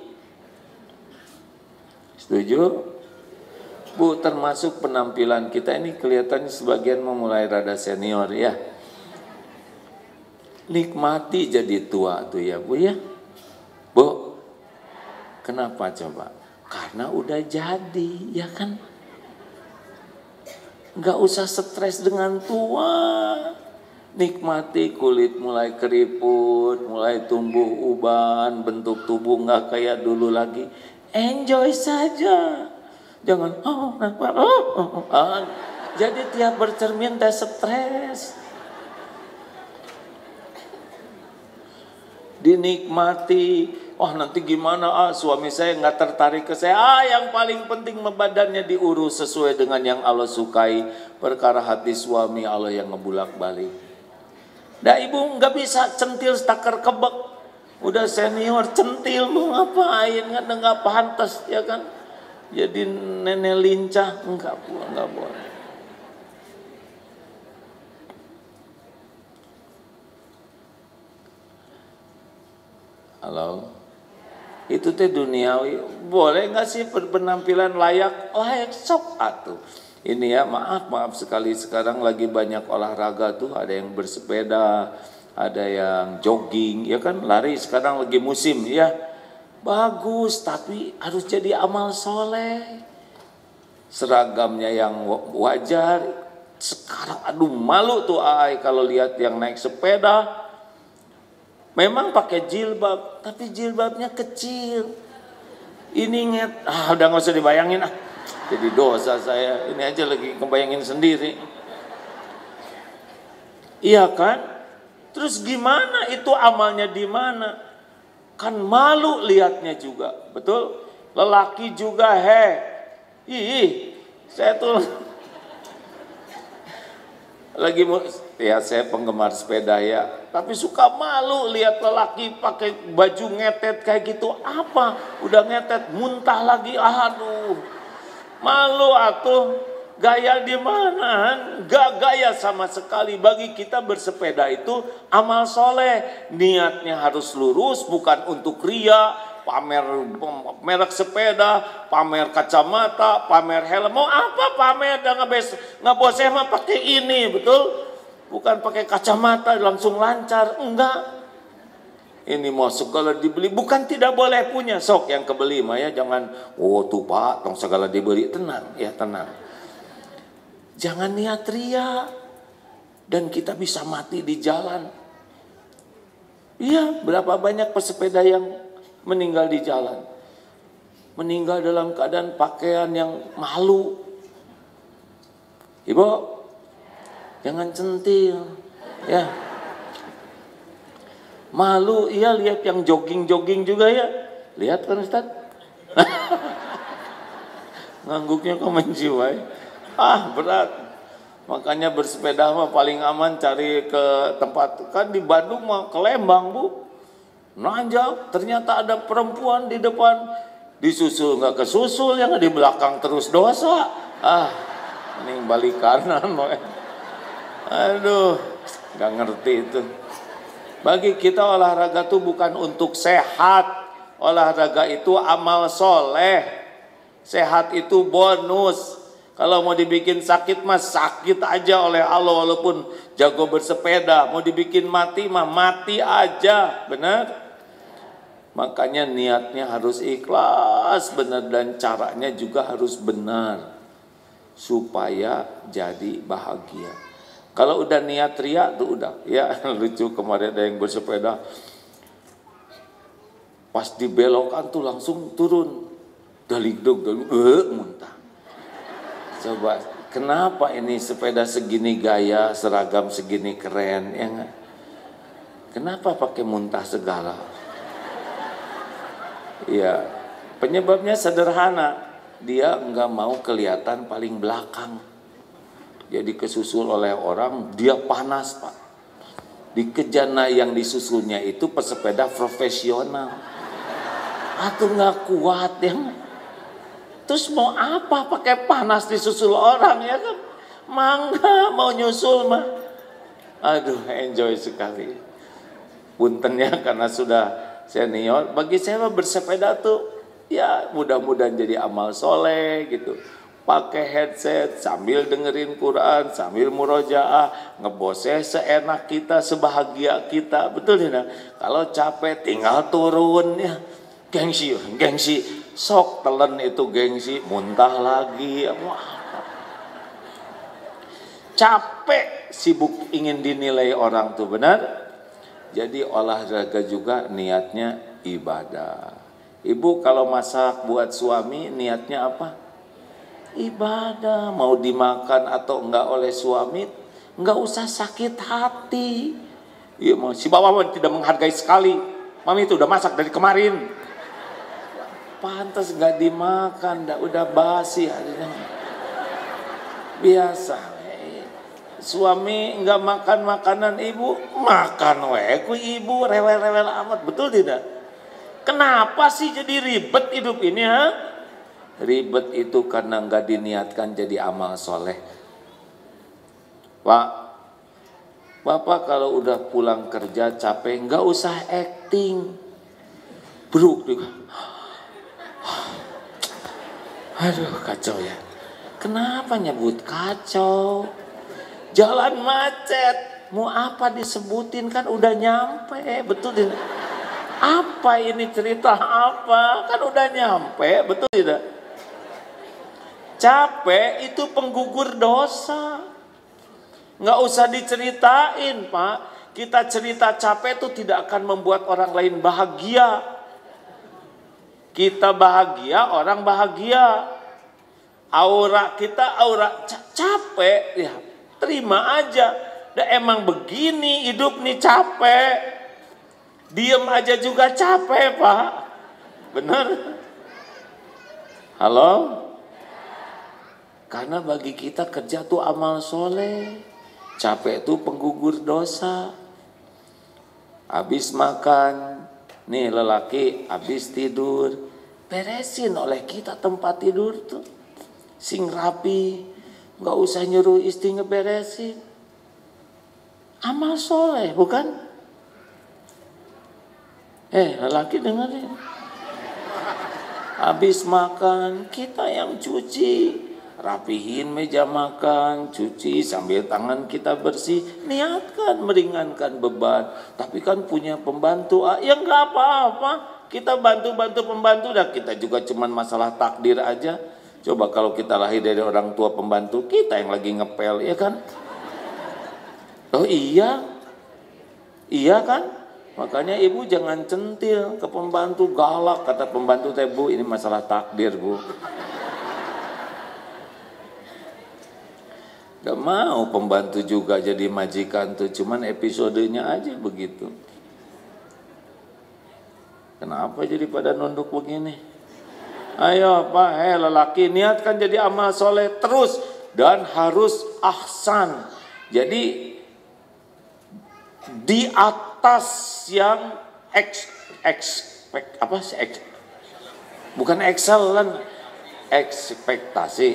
S3: Setuju? Bu, termasuk penampilan kita ini kelihatannya sebagian memulai rada senior, ya. Nikmati jadi tua tuh ya, Bu, ya. Bu, kenapa coba? Karena udah jadi, ya kan? Nggak usah stres dengan tua. Nikmati kulit mulai keriput, mulai tumbuh uban, bentuk tubuh nggak kayak dulu lagi. Enjoy saja. Jangan, jadi tiap bercermin teh stres. Dinikmati. Nanti gimana? Suami saya nggak tertarik ke saya. Yang paling penting badannya diurus sesuai dengan yang Allah sukai. Perkara hati suami Allah yang ngebulak balik. Dah ibu nggak bisa centil stakar kebek. Udah senior centil mau ngapain? Nggak pantas, ya kan? Jadi nenek lincah, enggak boleh. Halo, itu teh duniawi. Boleh nggak sih penampilan layak sok atuh. Ini ya maaf sekali sekarang lagi banyak olahraga tuh, ada yang bersepeda, ada yang jogging, ya kan lari sekarang lagi musim ya. Bagus, tapi harus jadi amal soleh. Seragamnya yang wajar. Sekarang aduh malu tuh kalau lihat yang naik sepeda. Memang pakai jilbab, tapi jilbabnya kecil. Ini udah nggak usah dibayangin ah. Jadi dosa saya, ini aja lagi kebayangin sendiri. Iya kan? Terus gimana itu amalnya di mana? Kan malu lihatnya juga, betul? Lelaki juga saya tuh lagi ya saya penggemar sepeda ya, tapi suka malu lihat lelaki pakai baju ngetet kayak gitu. Apa? Udah ngetet muntah lagi, aduh. Malu atuh. Gaya di mana? Gak gaya sama sekali. Bagi kita bersepeda itu amal soleh. Niatnya harus lurus, bukan untuk ria, pamer merek sepeda, pamer kacamata, pamer helm. Mau apa pamer? Ngeboseh mah pakai ini, betul? Bukan pakai kacamata langsung lancar, enggak. Ini mau segala dibeli, bukan tidak boleh punya. Sok yang kebeli mah ya, jangan tuh Pak, tong segala dibeli. Tenang ya, tenang. Jangan niat ria dan kita bisa mati di jalan. Iya, berapa banyak pesepeda yang meninggal di jalan. Meninggal dalam keadaan pakaian yang malu. Ibu, jangan centil. Ya. Malu, iya lihat yang jogging-jogging juga ya. Lihat kan Ustaz? Ngangguknya kok menjiwai. Berat. Makanya bersepeda mah paling aman cari ke tempat. Kan di Bandung mah ke Lembang Bu. Nanjak, ternyata ada perempuan di depan. Disusul nggak kesusul, yang di belakang terus dosa. Ini balik kanan. Aduh, nggak ngerti itu. Bagi kita olahraga itu bukan untuk sehat. Olahraga itu amal soleh. Sehat itu bonus. Kalau mau dibikin sakit mah sakit aja oleh Allah walaupun jago bersepeda. Mau dibikin mati mah mati aja, benar? Makanya niatnya harus ikhlas benar dan caranya juga harus benar supaya jadi bahagia. Kalau udah niat ria tuh udah ya lucu. Kemarin ada yang bersepeda pas dibelokan tuh langsung turun daligdog muntah. Coba, kenapa ini sepeda segini gaya, seragam segini keren, ya gak? Kenapa pakai muntah segala? Ya, penyebabnya sederhana. Dia nggak mau kelihatan paling belakang. Jadi kesusul oleh orang, dia panas Pak. Dikejana yang disusulnya itu pesepeda profesional. Atau nggak kuat ya. Terus mau apa pakai panas disusul orang ya kan? Mangga mau nyusul mah. Aduh, enjoy sekali. Puntennya karena sudah senior. Bagi saya bersepeda tuh ya mudah-mudahan jadi amal soleh gitu. Pakai headset sambil dengerin Quran, sambil murojaah, ngeboseh seenak kita, sebahagia kita. Betul ya? Kalau capek tinggal turun ya. Gengsi. Sok telan itu gengsi, muntah lagi. Capek, sibuk ingin dinilai orang tuh, benar? Jadi olahraga juga niatnya ibadah. Ibu kalau masak buat suami niatnya apa? Ibadah. Mau dimakan atau enggak oleh suami, enggak usah sakit hati. Ya, si bapak tidak menghargai sekali. Mami itu udah masak dari kemarin. Pantas gak dimakan, udah basi harinya. Biasa. Suami nggak makan makanan ibu, makan ku ibu rewel-rewel amat, betul tidak? Kenapa sih jadi ribet hidup ini ha? Ribet itu karena nggak diniatkan jadi amal soleh. Pak, Bapak kalau udah pulang kerja capek nggak usah acting, bro. Aduh kacau ya. Kenapa nyebut kacau? Jalan macet. Mau apa disebutin kan udah nyampe. Betul tidak? Apa ini cerita apa? Kan udah nyampe. Betul tidak? Capek itu penggugur dosa. Nggak usah diceritain Pak. Kita cerita capek itu tidak akan membuat orang lain bahagia. Kita bahagia, orang bahagia. Aura kita aura capek, ya terima aja. Dah emang begini hidup nih, capek. Diem aja juga capek, Pak. Bener? Halo? Karena bagi kita kerja tuh amal soleh. Capek tuh penggugur dosa. Habis makan, nih lelaki habis tidur, beresin oleh kita tempat tidur tuh. Sing rapi, nggak usah nyuruh istri ngeberesin. Amal soleh, bukan? Lelaki dengerin. Habis makan, kita yang cuci, rapihin meja makan, cuci sambil tangan kita bersih. Niatkan meringankan beban. Tapi kan punya pembantu, ya nggak apa-apa. Kita bantu-bantu pembantu, dah kita juga cuman masalah takdir aja. Coba kalau kita lahir dari orang tua pembantu, kita yang lagi ngepel, ya kan? Oh iya kan? Makanya ibu jangan centil ke pembantu, galak. Kata pembantu teh, Bu, ini masalah takdir, Bu. Gak mau pembantu juga jadi majikan tuh, cuman episodenya aja begitu. Kenapa jadi pada nunduk begini? Ayo Pak, lelaki niatkan jadi amal soleh terus dan harus ahsan. Jadi di atas yang bukan excellent, ekspektasi.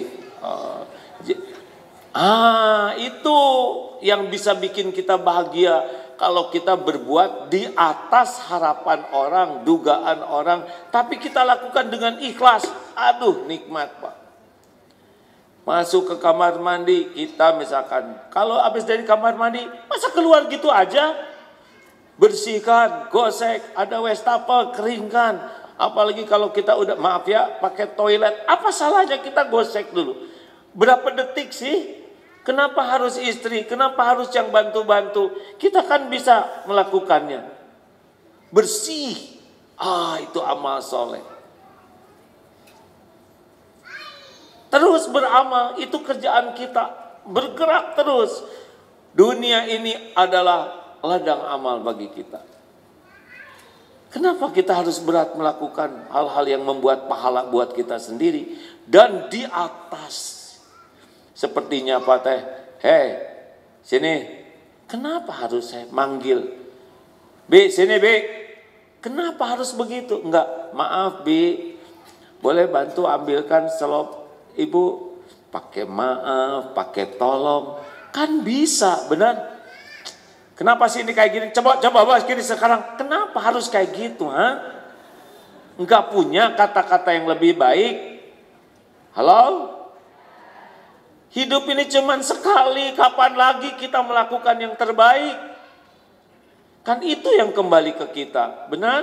S3: Itu yang bisa bikin kita bahagia. Kalau kita berbuat di atas harapan orang, dugaan orang, tapi kita lakukan dengan ikhlas. Aduh, nikmat, Pak. Masuk ke kamar mandi, kita misalkan, kalau habis dari kamar mandi, masa keluar gitu aja? Bersihkan, gosek, ada wastafel, keringkan. Apalagi kalau kita udah, maaf ya, pakai toilet, apa salahnya kita gosek dulu? Berapa detik sih? Kenapa harus istri? Kenapa harus yang bantu-bantu? Kita kan bisa melakukannya. Bersih. Itu amal soleh. Terus beramal, itu kerjaan kita. Bergerak terus. Dunia ini adalah ladang amal bagi kita. Kenapa kita harus berat melakukan hal-hal yang membuat pahala buat kita sendiri? Dan di atas. Sepertinya Pak Teh, sini, kenapa harus saya manggil? Bi, sini Bi, kenapa harus begitu? Enggak, maaf Bi, boleh bantu ambilkan selop Ibu? Pakai maaf, pakai tolong, kan bisa, benar? Kenapa sih ini kayak gini? Coba bahas gini sekarang, kenapa harus kayak gitu? Enggak punya kata-kata yang lebih baik? Halo? Hidup ini cuman sekali, kapan lagi kita melakukan yang terbaik? Kan itu yang kembali ke kita, benar?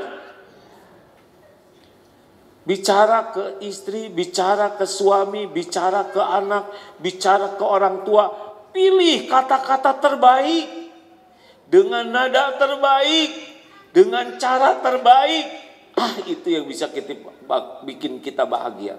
S3: Bicara ke istri, bicara ke suami, bicara ke anak, bicara ke orang tua. Pilih kata-kata terbaik, dengan nada terbaik, dengan cara terbaik. Itu yang bisa bikin kita bahagia.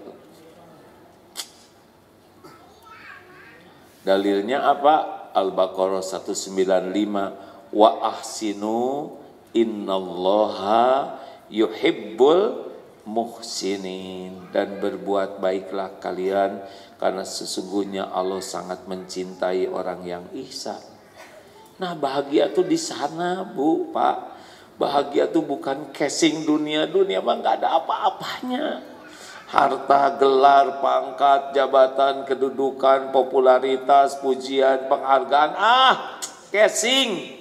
S3: Dalilnya apa? Al-Baqarah 195. Wa ahsinu innallaha yuhibbul muhsinin. Dan berbuat baiklah kalian, karena sesungguhnya Allah sangat mencintai orang yang ihsan. Nah, bahagia tuh di sana, Bu, Pak. Bahagia tuh bukan casing dunia mah nggak ada apa-apanya. Harta, gelar, pangkat, jabatan, kedudukan, popularitas, pujian, penghargaan. Casing.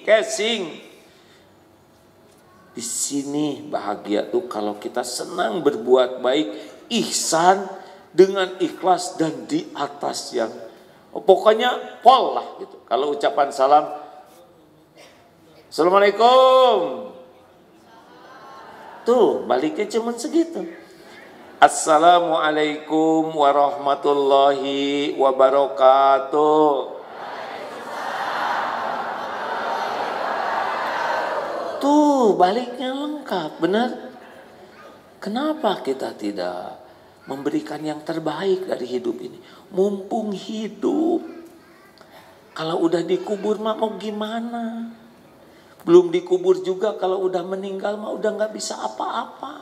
S3: Di sini bahagia tuh kalau kita senang berbuat baik, ihsan dengan ikhlas dan di atas yang pokoknya pol lah gitu. Kalau ucapan salam, Assalamualaikum. Tuh baliknya cuman segitu. Assalamualaikum warahmatullahi wabarakatuh. Tuh baliknya lengkap, benar? Kenapa kita tidak memberikan yang terbaik dari hidup ini? Mumpung hidup. Kalau udah dikubur mah mau gimana? Belum dikubur juga, kalau udah meninggal mah udah gak bisa apa-apa.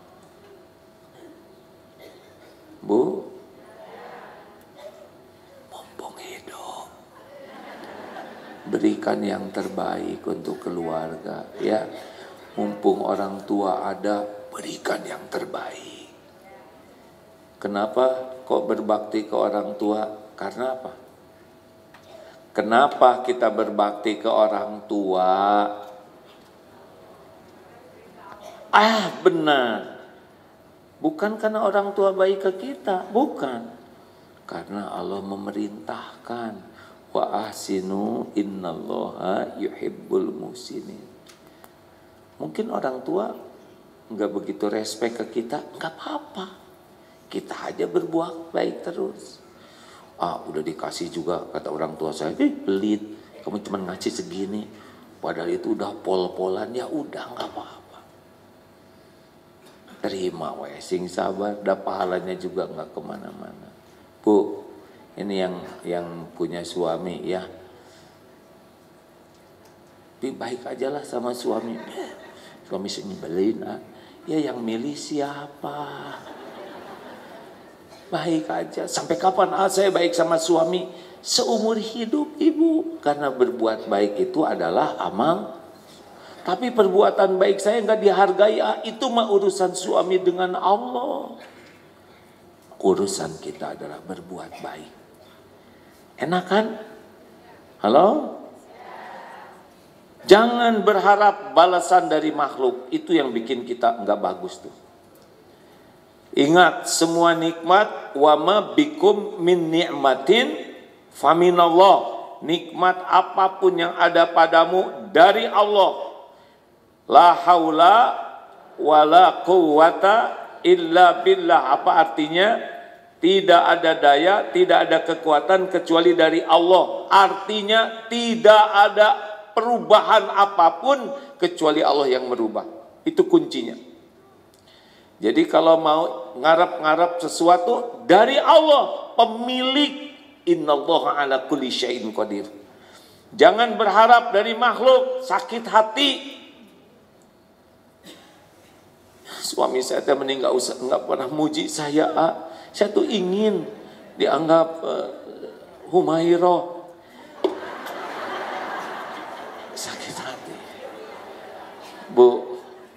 S3: Bu, mumpung hidup, berikan yang terbaik untuk keluarga, ya. Mumpung orang tua ada, berikan yang terbaik. Kenapa kok berbakti ke orang tua? Karena apa? Kenapa kita berbakti ke orang tua? Benar. Bukan karena orang tua baik ke kita, bukan. Karena Allah memerintahkan, wa ahsinu innallaha yuhibbul muhsinin. Mungkin orang tua nggak begitu respect ke kita, nggak apa-apa. Kita aja berbuat baik terus. Udah dikasih juga, kata orang tua saya, pelit, kamu cuma ngasih segini, padahal itu udah pol-polan, ya udah nggak apa-apa. Terima wae, sing sabar, dah pahalanya juga nggak kemana-mana. Bu, ini yang punya suami ya, baik aja lah sama suami. Suami nyebelin, ya yang milih siapa? Baik aja. Sampai kapan saya baik sama suami? Seumur hidup ibu. Karena berbuat baik itu adalah amal. Tapi perbuatan baik saya nggak dihargai. Itu mah urusan suami dengan Allah. Urusan kita adalah berbuat baik. Enak kan? Halo? Jangan berharap balasan dari makhluk. Itu yang bikin kita nggak bagus tuh. Ingat, semua nikmat, wa ma bikum min ni'matin faminallah. Nikmat apapun yang ada padamu dari Allah. La haula wa la quwwata illa billah. Apa artinya? Tidak ada daya, tidak ada kekuatan kecuali dari Allah. Artinya tidak ada perubahan apapun kecuali Allah yang merubah. Itu kuncinya. Jadi kalau mau ngarap-ngarap sesuatu dari Allah, pemilik, innallaha ala kulli syai'in qadir. Jangan berharap dari makhluk, sakit hati. Suami saya meninggal, nggak pernah muji saya. Saya tuh ingin dianggap Humairah. Sakit hati. Bu,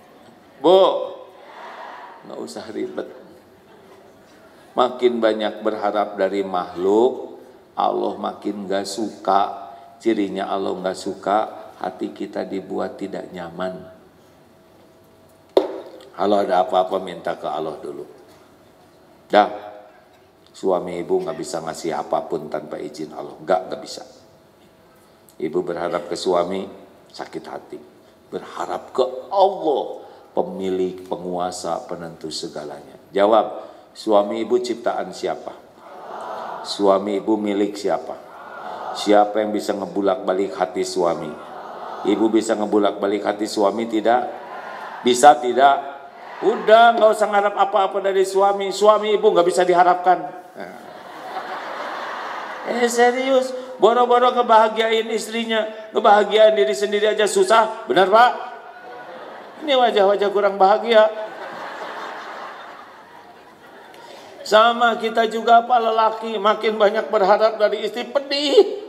S3: nggak usah ribet. Makin banyak berharap dari makhluk, Allah makin gak suka. Cirinya Allah gak suka, hati kita dibuat tidak nyaman. Kalau ada apa-apa minta ke Allah dulu. Dah, suami ibu gak bisa ngasih apapun tanpa izin Allah. Gak bisa. Ibu berharap ke suami, sakit hati. Berharap ke Allah, pemilik, penguasa, penentu segalanya. Jawab, suami ibu ciptaan siapa? Suami ibu milik siapa? Siapa yang bisa ngebulak-balik hati suami? Ibu bisa ngebulak-balik hati suami tidak? Bisa tidak? Udah, nggak usah ngarap apa-apa dari suami. Suami ibu nggak bisa diharapkan. Serius, boro-boro ngebahagiain istrinya, ngebahagiain diri sendiri aja susah, benar Pak? Ini wajah-wajah kurang bahagia. Sama kita juga Pak lelaki, makin banyak berharap dari istri, pedih.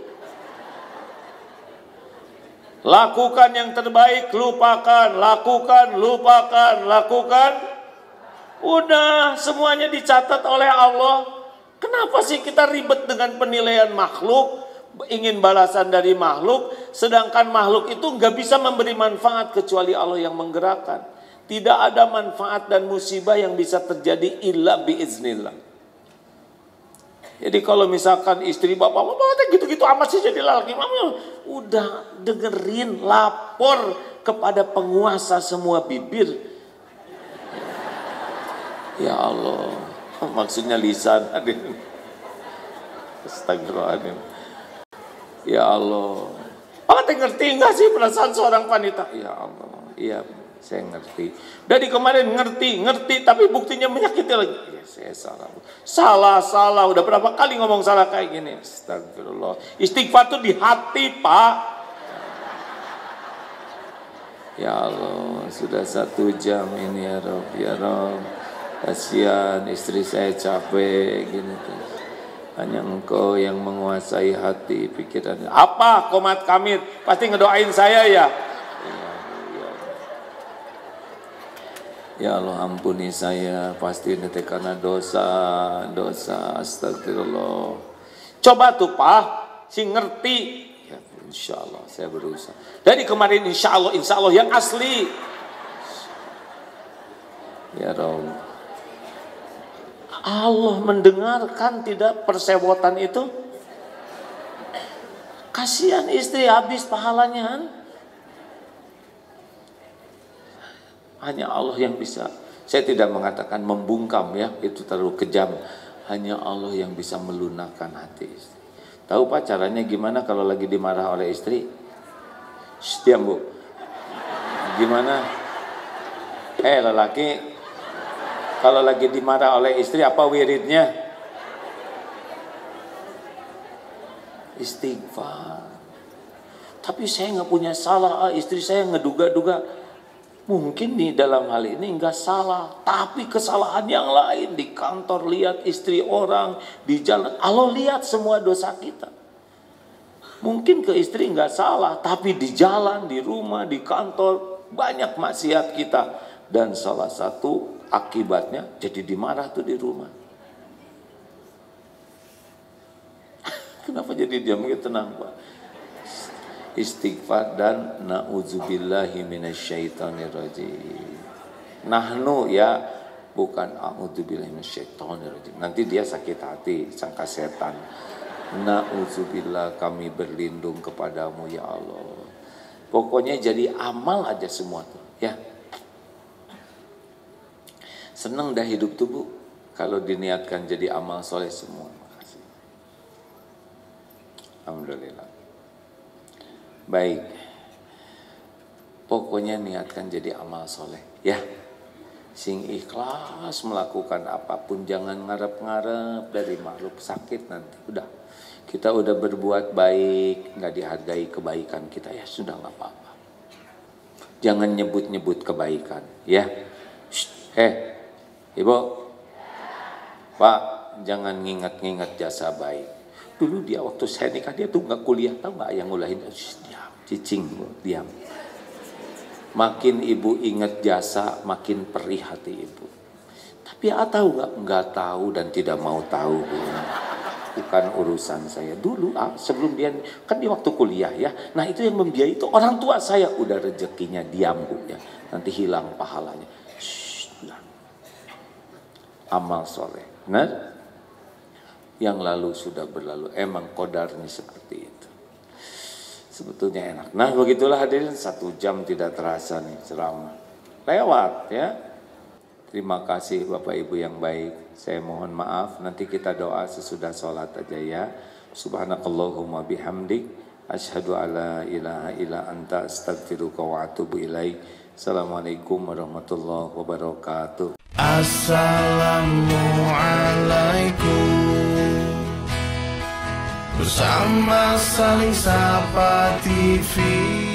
S3: Lakukan yang terbaik, lupakan, lakukan, lupakan, lakukan. Udah, semuanya dicatat oleh Allah. Kenapa sih kita ribet dengan penilaian makhluk, ingin balasan dari makhluk, sedangkan makhluk itu nggak bisa memberi manfaat kecuali Allah yang menggerakkan. Tidak ada manfaat dan musibah yang bisa terjadi illa biiznillah. Jadi kalau misalkan istri bapak gitu-gitu amat sih jadi laki, udah dengerin, lapor kepada penguasa semua bibir. Ya Allah, maksudnya lisan. Astagfirullahaladzim. Ya Allah, ngerti nggak sih perasaan seorang wanita? Ya Allah, iya. saya ngerti. Dari kemarin ngerti, tapi buktinya menyakiti lagi. Ya, saya salah. Udah berapa kali ngomong salah kayak gini. Astagfirullah. Istighfar tuh di hati, Pak. Ya Allah, sudah 1 jam ini ya Rob, ya Rob. Kasihan istri saya capek gini tuh. Hanya Engkau yang menguasai hati pikirannya. Apa Komat Kamit? Pasti ngedoain saya ya. Ya Allah ampuni saya, pasti ini karena dosa, astagfirullah. Coba tuh Pak, si ngerti. Ya, insya Allah saya berusaha. Dari kemarin insya Allah yang asli. Ya Rabb. Allah mendengarkan tidak persewotan itu? Kasihan istri habis pahalanya. Hanya Allah yang bisa. Saya tidak mengatakan membungkam ya, itu terlalu kejam. Hanya Allah yang bisa melunakkan hati istri. Tahu Pak caranya gimana kalau lagi dimarah oleh istri? Diam Bu. Gimana? Lelaki kalau lagi dimarah oleh istri apa wiridnya? Istighfar. Tapi saya nggak punya salah, istri saya ngeduga-duga. Mungkin di dalam hal ini enggak salah, tapi kesalahan yang lain di kantor lihat istri orang, di jalan Allah lihat semua dosa kita. Mungkin ke istri enggak salah, tapi di jalan, di rumah, di kantor banyak maksiat kita dan salah satu akibatnya jadi dimarah tuh di rumah. Kenapa jadi diam gitu? Tenang Pak. Istighfar dan na'udzubillahi minasyaitonirrajim. Nahnu ya, bukan a'udzubillahi minasyaitonirrajim. Nanti dia sakit hati, sangka setan. Na'udzubillah, kami berlindung kepadamu ya Allah. Pokoknya jadi amal aja semua tuh ya. Senang dah hidup tuh Bu, kalau diniatkan jadi amal soleh semua. Makasih. Alhamdulillah. Baik, pokoknya niatkan jadi amal soleh ya. Sing ikhlas melakukan apapun, jangan ngarep-ngarep dari makhluk sakit nanti. Udah, kita udah berbuat baik, nggak dihargai kebaikan kita ya sudah nggak apa-apa. Jangan nyebut-nyebut kebaikan ya. Ibu, Pak, jangan ngingat-ngingat jasa baik. Dulu dia waktu saya nikah dia tuh nggak kuliah, tahu nggak yang ngulahin? Diam, cicing, diam. Makin ibu ingat jasa, makin perih hati ibu. Tapi tahu nggak tahu dan tidak mau tahu Bu. Bukan urusan saya. Dulu sebelum dia kan di waktu kuliah ya. Nah itu yang membiayai itu orang tua saya. Udah rezekinya diam Bu ya. Nanti hilang pahalanya. Amal soleh. Benar? Yang lalu sudah berlalu, emang qadarnya seperti itu. Sebetulnya enak. Nah begitulah hadirin, 1 jam tidak terasa nih ceramah. Lewat ya. Terima kasih Bapak Ibu yang baik. Saya mohon maaf, nanti kita doa sesudah sholat aja ya. Subhanakallahumma bihamdik, asyhadu alla ilaha illa anta astaghfiruka wa atubu ilaik. Assalamualaikum warahmatullahi wabarakatuh.
S4: Assalamualaikum. Bersama Saling Sapa TV.